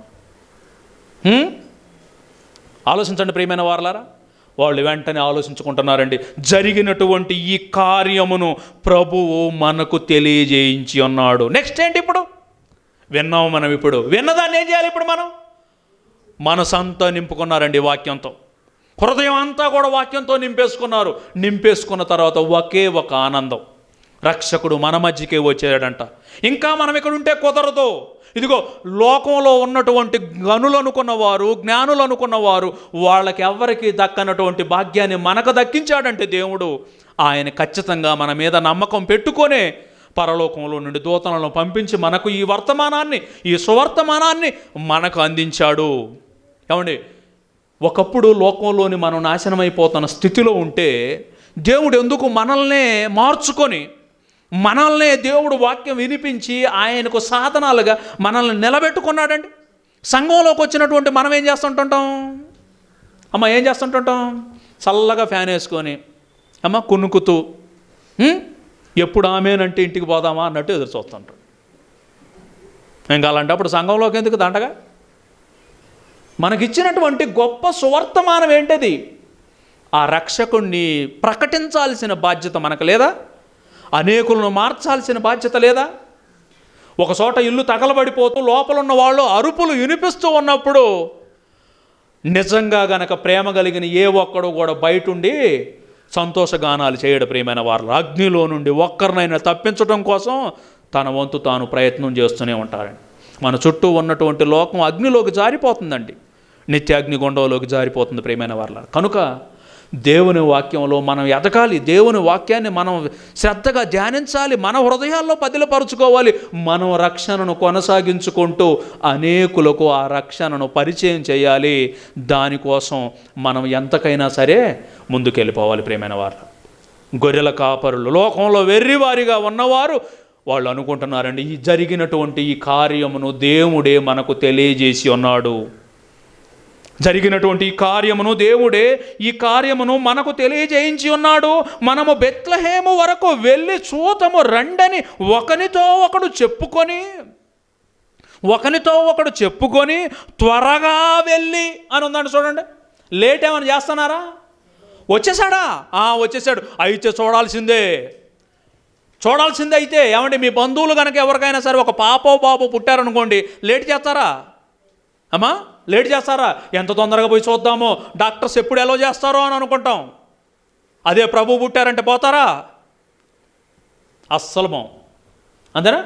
[SPEAKER 2] ఆలోచించండి ప్రియమైన వారలారా. వాళ్ళు వెంటనే ఆలోచించుకుంటున్నారండి, జరిగినటువంటి ఈ కార్యమును ప్రభువు మనకు తెలియజేయించి ఉన్నాడు. నెక్స్ట్ ఏంటి? ఇప్పుడు విన్నాము మనం. ఇప్పుడు విన్నదాన్ని ఏం చేయాలి? ఇప్పుడు మనం మనసంతా నింపుకున్నారండి వాక్యంతో, హృదయం అంతా కూడా వాక్యంతో నింపేసుకున్నారు. నింపేసుకున్న తర్వాత ఒకే ఒక ఆనందం, రక్షకుడు మన మధ్యకే వచ్చాడంట. ఇంకా మనం ఇక్కడ ఉంటే కుదరదు. ఇదిగో లోకంలో ఉన్నటువంటి గనులు అనుకున్నవారు, జ్ఞానులు అనుకున్నవారు, వాళ్ళకి ఎవరికి దక్కనటువంటి భాగ్యాన్ని మనకు దక్కించాడంటే దేవుడు, ఆయన ఖచ్చితంగా మన మీద నమ్మకం పెట్టుకొనే పరలోకంలో నుండి దూతలను పంపించి మనకు ఈ వర్తమానాన్ని, ఈ సువర్తమానాన్ని మనకు అందించాడు. ఏమండి, ఒకప్పుడు లోకంలోని మనం నాశనమైపోతున్న స్థితిలో ఉంటే దేవుడు ఎందుకు మనల్నే మార్చుకొని, మనల్నే దేవుడు వాక్యం వినిపించి ఆయనకు సాధనాలుగా మనల్ని నిలబెట్టుకున్నాడండి. సంఘంలోకి వచ్చినటువంటి మనం ఏం చేస్తుంటుంటాం? అమ్మ ఏం చేస్తుంటుంటాం? చల్లగా ఫ్యాన్ వేసుకొని అమ్మ కునుకుతూ ఎప్పుడు ఆమెనంటే ఇంటికి పోదామా అన్నట్టు ఎదురు చూస్తుంటాం. ఇంకా అలాంటప్పుడు సంఘంలోకి ఎందుకు దండగా? మనకిచ్చినటువంటి గొప్ప సువర్తమానం ఏంటది? ఆ రక్షకుణ్ణి ప్రకటించాల్సిన బాధ్యత మనకు లేదా? అనేకులను మార్చాల్సిన బాధ్యత లేదా? ఒక చోట ఇల్లు తగలబడిపోతూ లోపల ఉన్న వాళ్ళు అరుపులు వినిపిస్తూ ఉన్నప్పుడు నిజంగా గనక ప్రేమ కలిగిన ఏ ఒక్కడు కూడా బయటుండి సంతోషగానాలు చేయడు. ప్రియమైన వారు అగ్నిలో నుండి ఒక్కరినైనా తప్పించడం కోసం తన వంతు తాను ప్రయత్నం చేస్తూనే ఉంటారండి. మన చుట్టూ ఉన్నటువంటి లోకం అగ్నిలోకి జారిపోతుందండి, నిత్య అగ్నిగుండంలోకి జారిపోతుంది ప్రియమైన వారు. కనుక దేవుని వాక్యంలో మనం ఎదగాలి, దేవుని వాక్యాన్ని మనం శ్రద్ధగా ధ్యానించాలి, మన హృదయాల్లో పదిలపరుచుకోవాలి. మనం రక్షణను కొనసాగించుకుంటూ అనేకులకు ఆ రక్షణను పరిచయం చేయాలి. దానికోసం మనం ఎంతకైనా సరే ముందుకెళ్ళిపోవాలి. ప్రియమైన వారు, గొర్రెల కాపరులు, లోకంలో వెర్రివారిగా ఉన్నవారు వాళ్ళు అనుకుంటున్నారండి, ఈ జరిగినటువంటి ఈ కార్యమును దేవుడే మనకు తెలియజేసి ఉన్నాడు. జరిగినటువంటి ఈ కార్యమును దేవుడే ఈ కార్యమును మనకు తెలియజేయించి ఉన్నాడు. మనము బెత్లెహేము వరకు వెళ్ళి చూతము రండని ఒకనితో ఒకడు చెప్పుకొని ఒకనితో ఒకడు చెప్పుకొని త్వరగా వెళ్ళి అని ఉందండి. చూడండి, లేట్ ఏమైనా చేస్తున్నారా? వచ్చేసాడా? వచ్చేసాడు. అయితే చూడాల్సిందే చూడాల్సిందే అయితే ఏమంటే మీ బంధువులు కనుక ఎవరికైనా సరే ఒక పాపో బాబో పుట్టారనుకోండి, లేట్ చేస్తారా అమ్మా? లేట్ చేస్తారా? ఎంత తొందరగా పోయి చూద్దామో, డాక్టర్స్ ఎప్పుడు ఎలా చేస్తారో అని అనుకుంటాం. అదే ప్రభు పుట్టారంటే పోతారా? అస్సలు మో అంతేనా?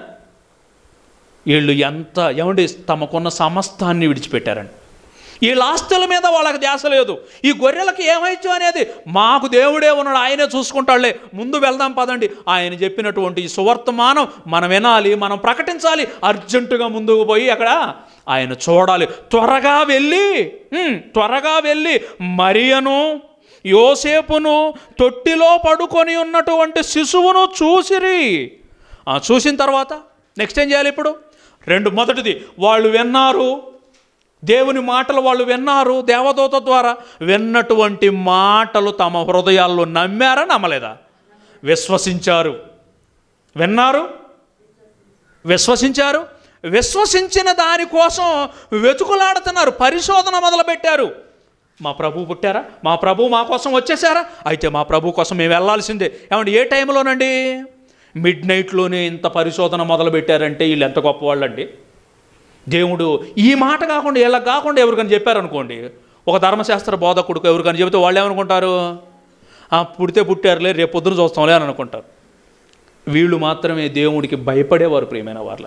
[SPEAKER 2] వీళ్ళు ఎంత ఏమండి తమకున్న సమస్తాన్ని విడిచిపెట్టారండి. వీళ్ళ ఆస్తుల మీద వాళ్ళకి ధ్యాస లేదు. ఈ గొర్రెలకి ఏమైచ్చు అనేది మాకు దేవుడే ఉన్నాడు, ఆయనే చూసుకుంటాడులే, ముందు వెళ్దాం పదండి. ఆయన చెప్పినటువంటి ఈ సువర్తమానం మనం వినాలి, మనం ప్రకటించాలి. అర్జెంటుగా ముందుకు పోయి అక్కడ ఆయన చూడాలి. త్వరగా వెళ్ళి త్వరగా వెళ్ళి మరియను యోసేపును తొట్టిలో పడుకొని ఉన్నటువంటి శిశువును చూసిరి. చూసిన తర్వాత నెక్స్ట్ ఏం చేయాలి? ఇప్పుడు రెండు, మొదటిది వాళ్ళు విన్నారు, దేవుని మాటలు వాళ్ళు విన్నారు. దేవదూత ద్వారా విన్నటువంటి మాటలు తమ హృదయాల్లో నమ్మారా నమ్మలేదా? విశ్వసించారు. విన్నారు, విశ్వసించారు. విశ్వసించిన దానికోసం వెతుకులాడుతున్నారు, పరిశోధన మొదలుపెట్టారు. మా ప్రభు పుట్టారా? మా ప్రభు మా కోసం వచ్చేసారా? అయితే మా ప్రభు కోసం మేము వెళ్ళాల్సిందే. ఏమంటే ఏ టైంలోనండి? మిడ్ నైట్లోనే ఇంత పరిశోధన మొదలుపెట్టారంటే వీళ్ళు ఎంత గొప్పవాళ్ళండి. దేవుడు ఈ మాట కాకుండా ఇలా కాకుండా ఎవరికైనా చెప్పారనుకోండి, ఒక ధర్మశాస్త్ర బోధకుడికి ఎవరికైనా చెబితే వాళ్ళు ఏమనుకుంటారు? పుడితే పుట్టారులే, రేపు పొద్దున చూస్తాంలే అని అనుకుంటారు. వీళ్ళు మాత్రమే దేవుడికి భయపడేవారు. ప్రియమైన వాళ్ళ,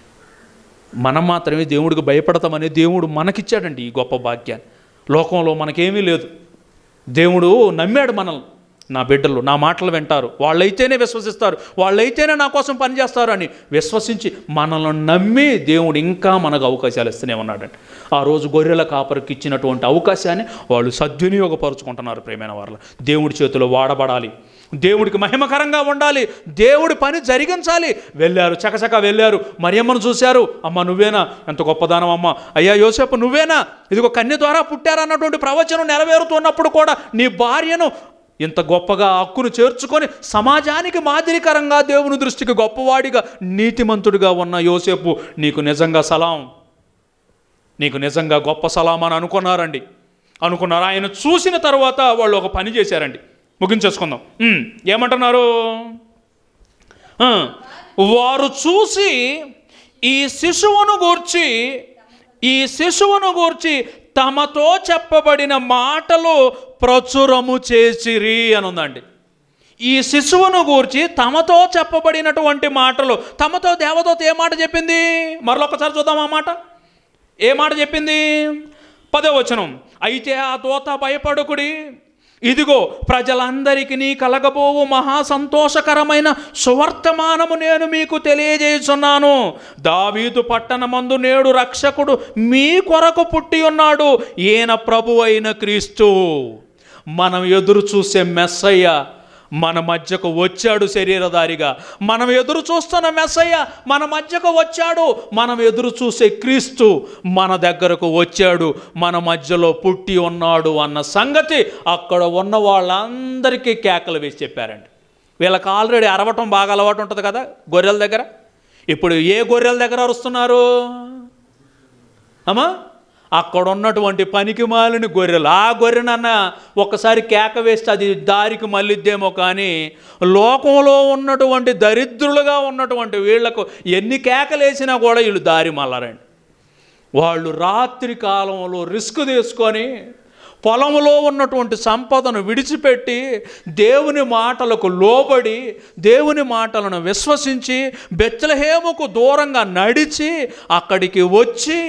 [SPEAKER 2] మనం మాత్రమే దేవుడికి భయపడతామని దేవుడు మనకిచ్చాడండి ఈ గొప్ప భాగ్యాన్ని. లోకంలో మనకేమీ లేదు. దేవుడు నమ్మాడు మనల్ని. నా బిడ్డలు నా మాటలు వింటారు, వాళ్ళైతేనే విశ్వసిస్తారు, వాళ్ళైతేనే నా కోసం పనిచేస్తారు అని విశ్వసించి మనల్ని నమ్మి దేవుడు ఇంకా మనకు అవకాశాలు ఇస్తూనే ఉన్నాడండి. ఆ రోజు గొర్రెల కాపరికి ఇచ్చినటువంటి అవకాశాన్ని వాళ్ళు సద్వినియోగపరుచుకుంటున్నారు. ప్రియమైన వారు, దేవుడి చేతిలో వాడబడాలి, దేవుడికి మహిమకరంగా ఉండాలి, దేవుడి పని జరిగించాలి. వెళ్ళారు, చకచక వెళ్ళారు. మరియమ్మను చూశారు. అమ్మ నువ్వేనా? ఎంత గొప్పదానం అమ్మ. అయ్యా యోసేపు నువ్వేనా? ఇదిగో కన్య ద్వారా పుట్టారన్నటువంటి ప్రవచనం నెరవేరుతున్నప్పుడు కూడా నీ భార్యను ఇంత గొప్పగా హక్కును చేర్చుకొని సమాజానికి మాదిరికరంగా దేవుని దృష్టికి గొప్పవాడిగా నీతిమంతుడిగా ఉన్న యోసేపు నీకు నిజంగా సలాం, నీకు నిజంగా గొప్ప సలాం అని అనుకున్నారండి. అనుకున్నారు. ఆయన చూసిన తర్వాత వాళ్ళు ఒక పని చేశారండి. ముగించేసుకుందాం. ఏమంటున్నారు? వారు చూసి ఈ శిశువును గూర్చి ఈ శిశువును గూర్చి తమతో చెప్పబడిన మాటలు ప్రచురము చేసిరి అని ఉందండి. ఈ శిశువును గూర్చి తమతో చెప్పబడినటువంటి మాటలు, తమతో దేవదూత ఏ మాట చెప్పింది? మరొకసారి చూద్దాం ఆ మాట. ఏ మాట చెప్పింది? పదో వచనం. అయితే ఆ దూత భయపడుకుడి, ఇదిగో ప్రజలందరికీ నీ కలగబోవు మహా సంతోషకరమైన సువర్తమానము నేను మీకు తెలియజేస్తున్నాను. దావీదు పట్టణమందు నేడు రక్షకుడు మీ కొరకు పుట్టి ఉన్నాడు, ఈయన ప్రభువు అయిన క్రీస్తు. మనం ఎదురు చూసే మెస్సయ్య మన మధ్యకు వచ్చాడు శరీరధారిగా. మనం ఎదురు చూస్తున్న మెస్సయ్య మన మధ్యకు వచ్చాడు. మనం ఎదురు చూసే క్రీస్తు మన దగ్గరకు వచ్చాడు, మన మధ్యలో పుట్టి ఉన్నాడు అన్న సంగతి అక్కడ ఉన్న వాళ్ళందరికీ కేకలు వేసి చెప్పారండి. వీళ్ళకి ఆల్రెడీ అరవటం బాగా అలవాటు ఉంటుంది కదా గొర్రెల దగ్గర. ఇప్పుడు ఏ గొర్రెల దగ్గర అరుస్తున్నారు అమ్మా? అక్కడ ఉన్నటువంటి పనికి మాలిన గొర్రెలు. ఆ గొర్రెనన్న ఒక్కసారి కేక వేస్తే అది దారికి మళ్ళిద్దేమో, కానీ లోకంలో ఉన్నటువంటి దరిద్రులుగా ఉన్నటువంటి వీళ్లకు ఎన్ని కేకలేసినా కూడా వీళ్ళు దారి మళ్ళరండి. వాళ్ళు రాత్రి కాలంలో రిస్క్ తీసుకొని పొలంలో ఉన్నటువంటి సంపదను విడిచిపెట్టి దేవుని మాటలకు లోబడి దేవుని మాటలను విశ్వసించి బెత్లెహేముకు దూరంగా నడిచి అక్కడికి వచ్చి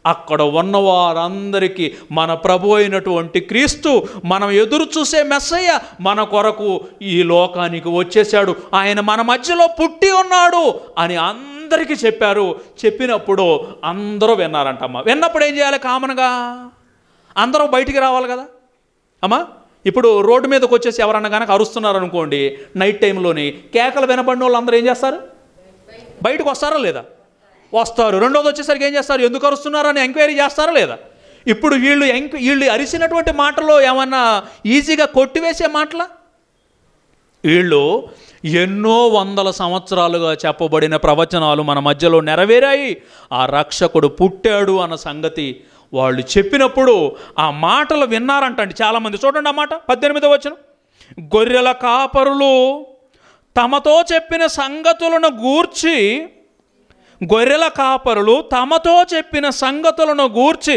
[SPEAKER 2] అక్కడ ఉన్న వారందరికీ మన ప్రభు అయినటువంటి క్రీస్తు, మనం ఎదురు చూసే మెస్సయ్య మన కొరకు ఈ లోకానికి వచ్చేసాడు, ఆయన మన మధ్యలో పుట్టి ఉన్నాడు అని అందరికీ చెప్పారు. చెప్పినప్పుడు అందరూ విన్నారంటమ్మా. విన్నప్పుడు ఏం చేయాలి? కామన్గా అందరూ బయటికి రావాలి కదా అమ్మా. ఇప్పుడు రోడ్డు మీదకి వచ్చేసి ఎవరన్నా కనుక అరుస్తున్నారు అనుకోండి, నైట్ టైంలోని కేకలు వినబడిన వాళ్ళు అందరూ ఏం చేస్తారు? బయటకు వస్తారా లేదా? వస్తారు. రెండోది వచ్చేసరికి ఏం చేస్తారు? ఎందుకు అరుస్తున్నారని ఎంక్వైరీ చేస్తారా లేదా? ఇప్పుడు వీళ్ళు ఎంక్వ వీళ్ళు అరిసినటువంటి మాటలో ఏమన్నా ఈజీగా కొట్టివేసే మాటలా? వీళ్ళు ఎన్నో వందల సంవత్సరాలుగా చెప్పబడిన ప్రవచనాలు మన మధ్యలో నెరవేరాయి, ఆ రక్షకుడు పుట్టాడు అన్న సంగతి వాళ్ళు చెప్పినప్పుడు ఆ మాటలు విన్నారంటండి చాలామంది. చూడండి ఆ మాట, పద్దెనిమిదవ వచనం. గొర్రెల కాపరులు తమతో చెప్పిన సంగతులను గూర్చి గొర్రెల కాపరులు తమతో చెప్పిన సంగతులను గూర్చి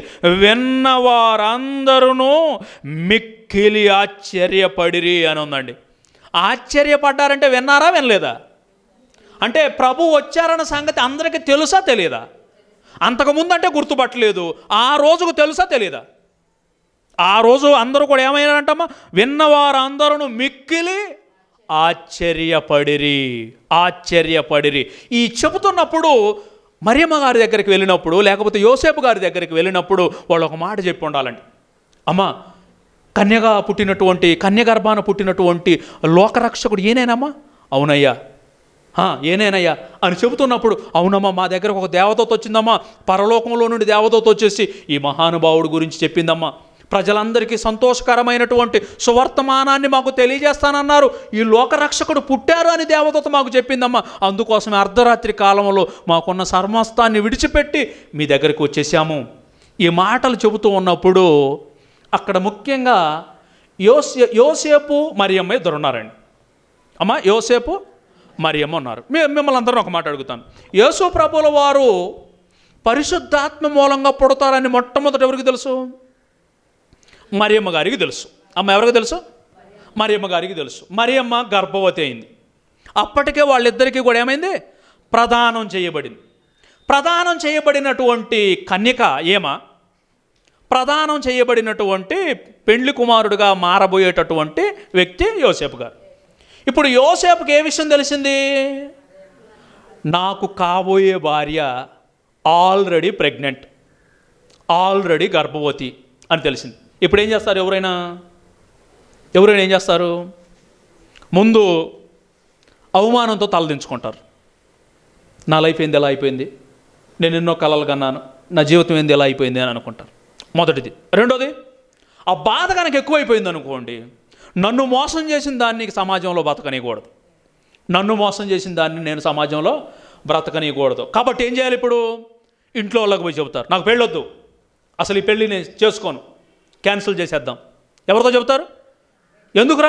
[SPEAKER 2] విన్నవారందరూ మిక్కిలి ఆశ్చర్యపడిరి అని ఉందండి. ఆశ్చర్యపడ్డారంటే విన్నారా వినలేదా? అంటే ప్రభు వచ్చారన్న సంగతి అందరికీ తెలుసా తెలియదా? అంతకుముందు అంటే గుర్తుపట్టలేదు, ఆ రోజుకు తెలుసా తెలియదా? ఆ రోజు అందరూ కూడా ఏమైనారంటమ్మా? విన్నవారందరూ మిక్కిలి ఆశ్చర్యపడిరి ఆశ్చర్యపడిరి ఈ చెబుతున్నప్పుడు మరియమ్మ గారి దగ్గరికి వెళ్ళినప్పుడు, లేకపోతే యోసేపు గారి దగ్గరికి వెళ్ళినప్పుడు వాళ్ళు ఒక మాట చెప్పి ఉండాలండి. అమ్మా, కన్యగా పుట్టినటువంటి కన్యగర్భాన పుట్టినటువంటి లోకరక్షకుడు ఏనేనమ్మా? అవునయ్యా, ఏనేనయ్యా అని చెబుతున్నప్పుడు, అవునమ్మా మా దగ్గరకు ఒక దేవదూత వచ్చిందమ్మా, పరలోకంలో నుండి దేవదూత వచ్చేసి ఈ మహానుభావుడు గురించి చెప్పిందమ్మా, ప్రజలందరికీ సంతోషకరమైనటువంటి సువర్తమానాన్ని మాకు తెలియజేస్తానన్నారు, ఈ లోకరక్షకుడు పుట్టారు అని దేవదూత మాకు చెప్పిందమ్మా, అందుకోసమే అర్ధరాత్రి కాలంలో మాకున్న సర్వస్తాన్ని విడిచిపెట్టి మీ దగ్గరికి వచ్చేసాము. ఈ మాటలు చెబుతూ ఉన్నప్పుడు అక్కడ ముఖ్యంగా యోసే యోసేపు మరియమ్మ ఇద్దరు ఉన్నారండి. అమ్మ, యోసేపు మరియమ్మ ఉన్నారు. మీ మిమ్మల్ని అందరూ ఒక మాట అడుగుతాను. యేసు ప్రభువుల వారు పరిశుద్ధాత్మ మూలంగా పుడతారని మొట్టమొదటి ఎవరికి తెలుసు? మరియమ్మ గారికి తెలుసు. అమ్మ, ఎవరికి తెలుసు? మరియమ్మ గారికి తెలుసు. మరియమ్మ గర్భవతి అయింది. అప్పటికే వాళ్ళిద్దరికీ కూడా ఏమైంది? ప్రదానం చేయబడింది. ప్రదానం చేయబడినటువంటి కన్యక ఏమా? ప్రదానం చేయబడినటువంటి పెండ్లి కుమారుడుగా మారబోయేటటువంటి వ్యక్తి యోసేపు గారు. ఇప్పుడు యోసేపుకి ఏ విషయం తెలిసింది? నాకు కాబోయే భార్య ఆల్రెడీ ప్రెగ్నెంట్, ఆల్రెడీ గర్భవతి అని తెలిసింది. ఇప్పుడు ఏం చేస్తారు? ఎవరైనా ఎవరైనా ఏం చేస్తారు? ముందు అవమానంతో తలదించుకుంటారు. నా లైఫ్ ఏంది ఎలా అయిపోయింది, నేను ఎన్నో కలలు కన్నాను, నా జీవితం ఏంది ఎలా అయిపోయింది అని అనుకుంటారు. మొదటిది. రెండోది, ఆ బాధ కనుక ఎక్కువైపోయింది అనుకోండి, నన్ను మోసం చేసిన దాన్ని సమాజంలో బ్రతకనీయకూడదు, నన్ను మోసం చేసిన దాన్ని నేను సమాజంలో బ్రతకనీయకూడదు. కాబట్టి ఏం చేయాలి? ఇప్పుడు ఇంట్లో వాళ్ళకి పోయి చెబుతారు, నాకు పెళ్ళొద్దు, అసలు ఈ పెళ్ళి నేను చేసుకోను, క్యాన్సిల్ చేసేద్దాం. ఎవరితో చెబుతారు? ఎందుకురా,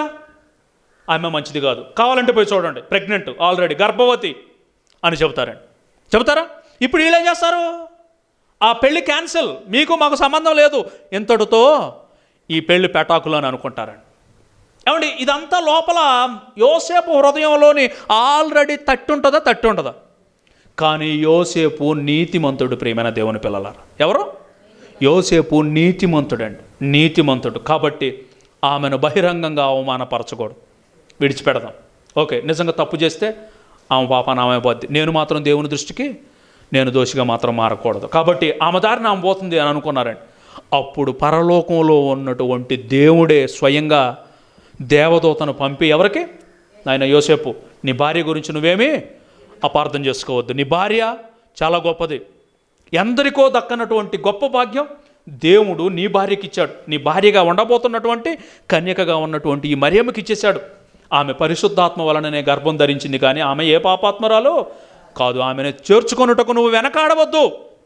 [SPEAKER 2] ఆమె మంచిది కాదు, కావాలంటే పోయి చూడండి, ప్రెగ్నెంట్, ఆల్రెడీ గర్భవతి అని చెబుతారండి. చెబుతారా? ఇప్పుడు వీళ్ళు ఏం చేస్తారు? ఆ పెళ్ళి క్యాన్సిల్, మీకు మాకు సంబంధం లేదు, ఇంతటితో ఈ పెళ్ళి పెటాకులు అని అనుకుంటారండి. ఏమండి, ఇదంతా లోపల యోసేపు హృదయంలోని ఆల్రెడీ తట్టి ఉంటుందా? తట్టి ఉంటుందా? కానీ యోసేపు నీతిమంతుడు. ప్రియమైన దేవుని పిల్లలారా, ఎవరు? యోసేపు నీతిమంతుడండి, నీతిమంతుడు. కాబట్టి ఆమెను బహిరంగంగా అవమానపరచకూడదు, విడిచిపెడదాం. ఓకే, నిజంగా తప్పు చేస్తే ఆమె పాపాన ఆమె పోద్ది, నేను మాత్రం దేవుని దృష్టికి నేను దోషిగా మాత్రం మారకూడదు. కాబట్టి ఆమె దారిని ఆమె పోతుంది అని అనుకున్నారండి. అప్పుడు పరలోకంలో ఉన్నటువంటి దేవుడే స్వయంగా దేవదూతను పంపి ఎవరికి? ఆయన యోసేపు, నీ భార్య గురించి నువ్వేమీ అపార్థం చేసుకోవద్దు, నీ భార్య చాలా గొప్పది, ఎందరికో దక్కనటువంటి గొప్ప భాగ్యం దేవుడు నీ భార్యకి ఇచ్చాడు. నీ భార్యగా ఉండబోతున్నటువంటి కన్యకగా ఉన్నటువంటి ఈ మరియమ్మకి ఇచ్చేశాడు. ఆమె పరిశుద్ధాత్మ వలననే గర్భం ధరించింది, కానీ ఆమె ఏ పాపాత్మరాలో కాదు, ఆమెను చేర్చుకొనుటకు నువ్వు వెనకాడవద్దు.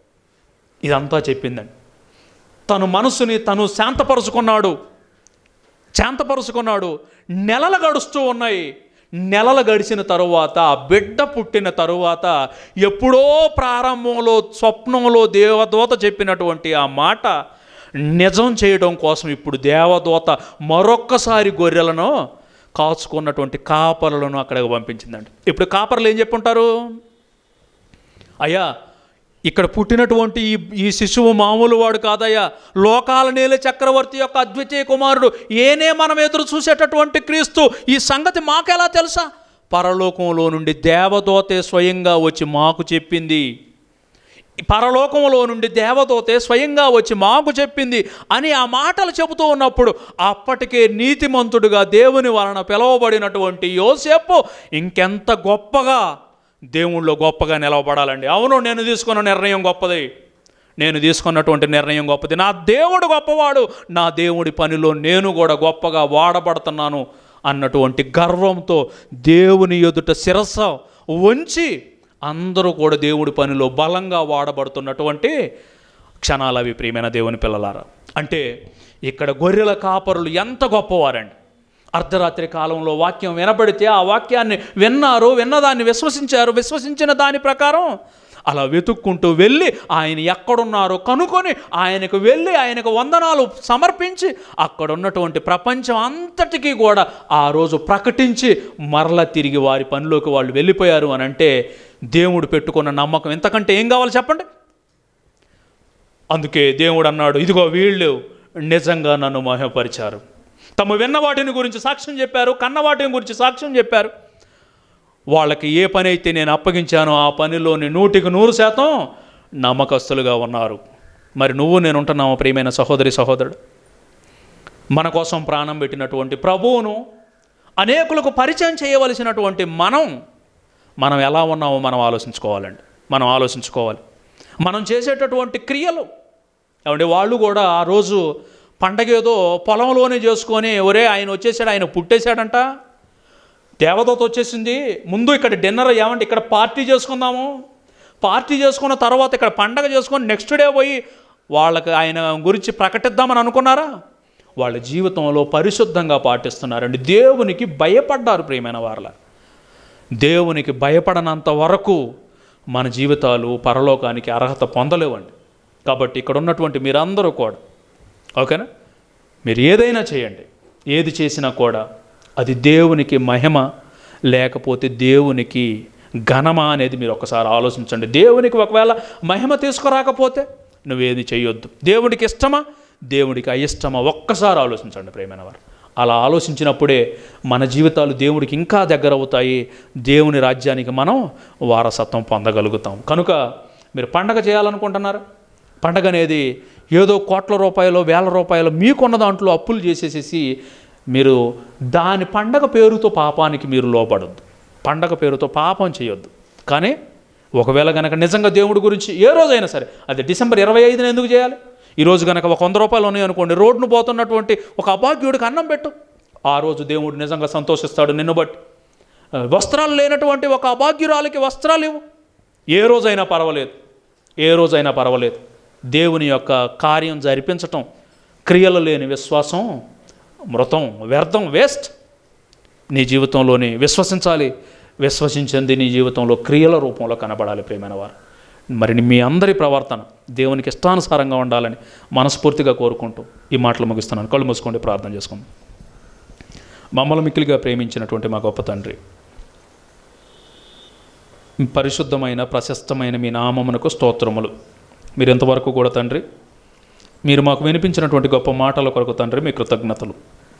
[SPEAKER 2] ఇదంతా చెప్పిందండి. తను మనసుని తను శాంతపరుచుకున్నాడు శాంతపరుచుకున్నాడు నెలలు గడుస్తూ ఉన్నాయి. నెలలు గడిచిన తరువాత, బిడ్డ పుట్టిన తరువాత, ఎప్పుడో ప్రారంభంలో స్వప్నంలో దేవదూత చెప్పినటువంటి ఆ మాట నిజం చేయడం కోసం ఇప్పుడు దేవదూత మరొక్కసారి గొర్రెలను కాచుకున్నటువంటి కాపరులను అక్కడికి పంపించిందండి. ఇప్పుడు కాపరులు ఏం చెప్పుంటారు? అయ్యా, ఇక్కడ పుట్టినటువంటి ఈ ఈ శిశువు మామూలు వాడు కాదయ్యా, లోకాల నేల చక్రవర్తి యొక్క అద్వితీయ కుమారుడు, ఏనే మనం ఎదురు చూసేటటువంటి క్రీస్తు. ఈ సంగతి మాకెలా తెలుసా? పరలోకంలో నుండి దేవదూతే స్వయంగా వచ్చి మాకు చెప్పింది. పరలోకంలో నుండి దేవదూతే స్వయంగా వచ్చి మాకు చెప్పింది అని ఆ మాటలు చెబుతూ ఉన్నప్పుడు అప్పటికే నీతిమంతుడుగా దేవుని వలన పిలువబడినటువంటి యోసేపు ఇంకెంత గొప్పగా దేవుళ్ళో గొప్పగా నిలవబడాలండి. అవును, నేను తీసుకున్న నిర్ణయం గొప్పది, నేను తీసుకున్నటువంటి నిర్ణయం గొప్పది, నా దేవుడు గొప్పవాడు, నా దేవుడి పనిలో నేను కూడా గొప్పగా వాడబడుతున్నాను అన్నటువంటి గర్వంతో దేవుని ఎదుట శిరస్సు వంచి అందరూ కూడా దేవుడి పనిలో బలంగా వాడబడుతున్నటువంటి క్షణాలు అవి ప్రియమైన దేవుని పిల్లలారా. అంటే ఇక్కడ గొర్రెల కాపరులు ఎంత గొప్పవారండి. అర్ధరాత్రి కాలంలో వాక్యం వినబడితే ఆ వాక్యాన్ని విన్నారు, విన్నదాన్ని విశ్వసించారు, విశ్వసించిన దాని ప్రకారం అలా వెతుక్కుంటూ వెళ్ళి ఆయన ఎక్కడున్నారో కనుక్కొని ఆయనకు వెళ్ళి ఆయనకు వందనాలు సమర్పించి అక్కడ ఉన్నటువంటి ప్రపంచం అంతటికీ కూడా ఆ రోజు ప్రకటించి మరల తిరిగి వారి పనిలోకి వాళ్ళు వెళ్ళిపోయారు అని అంటే దేవుడు పెట్టుకున్న నమ్మకం ఇంతకంటే ఏం కావాలి చెప్పండి. అందుకే దేవుడు అన్నాడు, ఇదిగో వీళ్ళు నిజంగా నన్ను మహిమపరిచారు, తమ విన్న వాటిని గురించి సాక్ష్యం చెప్పారు, కన్న వాటిని గురించి సాక్ష్యం చెప్పారు. వాళ్ళకి ఏ పని అయితే నేను అప్పగించానో ఆ పనిలోని నూటికి నూరు శాతం నమ్మకస్తులుగా ఉన్నారు. మరి నువ్వు నేను ఉంటున్నావు ప్రియమైన సహోదరి సహోదరుడు. మన కోసం ప్రాణం పెట్టినటువంటి ప్రభువును అనేకులకు పరిచయం చేయవలసినటువంటి మనం మనం ఎలా ఉన్నామో మనం ఆలోచించుకోవాలండి. మనం ఆలోచించుకోవాలి. మనం చేసేటటువంటి క్రియలు ఏమంటే వాళ్ళు కూడా ఆ రోజు పండగ ఏదో పొలంలోనే చేసుకొని, ఒరే ఆయన వచ్చేసాడు, ఆయన పుట్టేశాడంట, దేవదూత వచ్చేసింది, ముందు ఇక్కడ డిన్నర్ ఏమంటే ఇక్కడ పార్టీ చేసుకుందాము, పార్టీ చేసుకున్న తర్వాత ఇక్కడ పండగ చేసుకొని నెక్స్ట్ డే పోయి వాళ్ళకి ఆయన గురించి ప్రకటిద్దామని అనుకున్నారా? వాళ్ళ జీవితంలో పరిశుద్ధంగా పాటిస్తున్నారండి. దేవునికి భయపడ్డారు ప్రియమైన వారల. దేవునికి భయపడనంత వరకు మన జీవితాలు పరలోకానికి అర్హత పొందలేవండి. కాబట్టి ఇక్కడ ఉన్నటువంటి మీరందరూ కూడా ఓకేనా, మీరు ఏదైనా చేయండి, ఏది చేసినా కూడా అది దేవునికి మహిమ లేకపోతే దేవునికి ఘనమా అనేది మీరు ఒకసారి ఆలోచించండి. దేవునికి ఒకవేళ మహిమ తీసుకురాకపోతే నువ్వేది చేయొద్దు. దేవుడికి ఇష్టమా, దేవుడికి అయిష్టమా, ఒక్కసారి ఆలోచించండి ప్రియమైన వారు. అలా ఆలోచించినప్పుడే మన జీవితాలు దేవుడికి ఇంకా దగ్గర అవుతాయి, దేవుని రాజ్యానికి మనం వారసత్వం పొందగలుగుతాం. కనుక మీరు పండగ చేయాలనుకుంటున్నారా? పండగ అనేది ఏదో కోట్ల రూపాయలు వేల రూపాయలు మీకున్న దాంట్లో అప్పులు చేసేసేసి మీరు దాని పండగ పేరుతో పాపానికి మీరు లోపడొద్దు. పండగ పేరుతో పాపం చేయొద్దు. కానీ ఒకవేళ కనుక నిజంగా దేవుడి గురించి ఏ రోజైనా సరే, అది డిసెంబర్ ఇరవై ఐదున ఎందుకు చేయాలి? ఈరోజు కనుక ఒక వంద రూపాయలు ఉన్నాయనుకోండి, రోడ్డును పోతున్నటువంటి ఒక అభాగ్యుడికి అన్నం పెట్టు, ఆ రోజు దేవుడు నిజంగా సంతోషిస్తాడు నిన్ను బట్టి. వస్త్రాలు లేనటువంటి ఒక అభాగ్యురాలికి వస్త్రాలు ఇవ్వు, ఏ రోజైనా పర్వాలేదు, ఏ రోజైనా పర్వాలేదు. దేవుని యొక్క కార్యం జరిపించటం, క్రియలు లేని విశ్వాసం మృతం, వ్యర్థం, వేస్ట్. నీ జీవితంలోని విశ్వసించాలి, విశ్వసించింది నీ జీవితంలో క్రియల రూపంలో కనబడాలి ప్రియమైన వారు. మరి మీ అందరి ప్రవర్తన దేవునికి ఇష్టానుసారంగా ఉండాలని మనస్ఫూర్తిగా కోరుకుంటూ ఈ మాటలు ముగిస్తున్నాను. కళ్ళు మూసుకోండి, ప్రార్థన చేసుకుందాం. మమ్మల్ని మిక్కిలిగా ప్రేమించినటువంటి మా గొప్ప తండ్రి, పరిశుద్ధమైన ప్రశస్తమైన మీ నామమునకు స్తోత్రములు. మీరు ఎంతవరకు కూడా తండ్రి, మీరు మాకు వినిపించినటువంటి గొప్ప మాటల కొరకు తండ్రి మీ కృతజ్ఞతలు.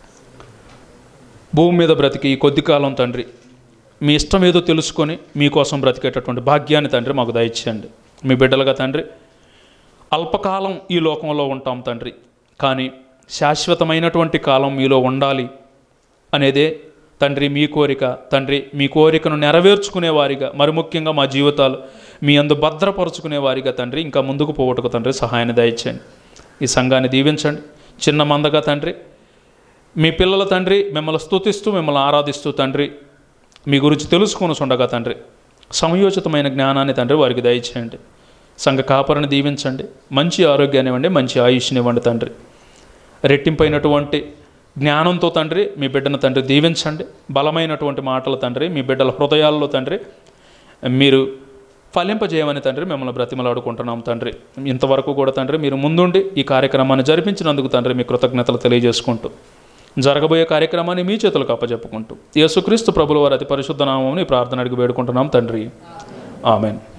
[SPEAKER 2] భూమి మీద బ్రతికి ఈ కొద్ది కాలం తండ్రి మీ ఇష్టం ఏదో తెలుసుకొని మీకోసం బ్రతికేటటువంటి భాగ్యాన్ని తండ్రి మాకు దయచేయండి. మీ బిడ్డలుగా తండ్రి అల్పకాలం ఈ లోకంలో ఉంటాం తండ్రి, కానీ శాశ్వతమైనటువంటి కాలం మీలో ఉండాలి అనేదే తండ్రి మీ కోరిక. తండ్రి మీ కోరికను నెరవేర్చుకునే వారిగా, మరి ముఖ్యంగా మా జీవితాలు మీ అందు భద్రపరుచుకునే వారిగా తండ్రి ఇంకా ముందుకు పోవటకు తండ్రి సహాయాన్ని దయచేయండి. ఈ సంఘాన్ని దీవించండి. చిన్న మందగా తండ్రి మీ పిల్లల తండ్రి మిమ్మల్ని స్తుతిస్తూ మిమ్మల్ని ఆరాధిస్తూ తండ్రి మీ గురించి తెలుసుకొని ఉండగా తండ్రి సమయోచితమైన జ్ఞానాన్ని తండ్రి వారికి దయచేయండి. సంఘ కాపరిని దీవించండి. మంచి ఆరోగ్యాన్ని ఇవ్వండి, మంచి ఆయుష్ని ఇవ్వండి తండ్రి. రెట్టింపైనటువంటి జ్ఞానంతో తండ్రి మీ బిడ్డను తండ్రి దీవించండి. బలమైనటువంటి మాటలు తండ్రి మీ బిడ్డల హృదయాల్లో తండ్రి మీరు ఫలింపజేయమని తండ్రి మిమ్మల్ని బ్రతిమలాడుకుంటున్నాం తండ్రి. ఇంతవరకు కూడా తండ్రి మీరు ముందుండి ఈ కార్యక్రమాన్ని జరిపించినందుకు తండ్రి మీ కృతజ్ఞతలు తెలియజేసుకుంటూ జరగబోయే కార్యక్రమాన్ని మీ చేతులకు అప్పచెప్పుకుంటూ యేసుక్రీస్తు ప్రభుల వారి అతి పరిశుద్ధ నామముని ప్రార్థన అడిగి వేడుకుంటున్నాం తండ్రి. ఆమెన్.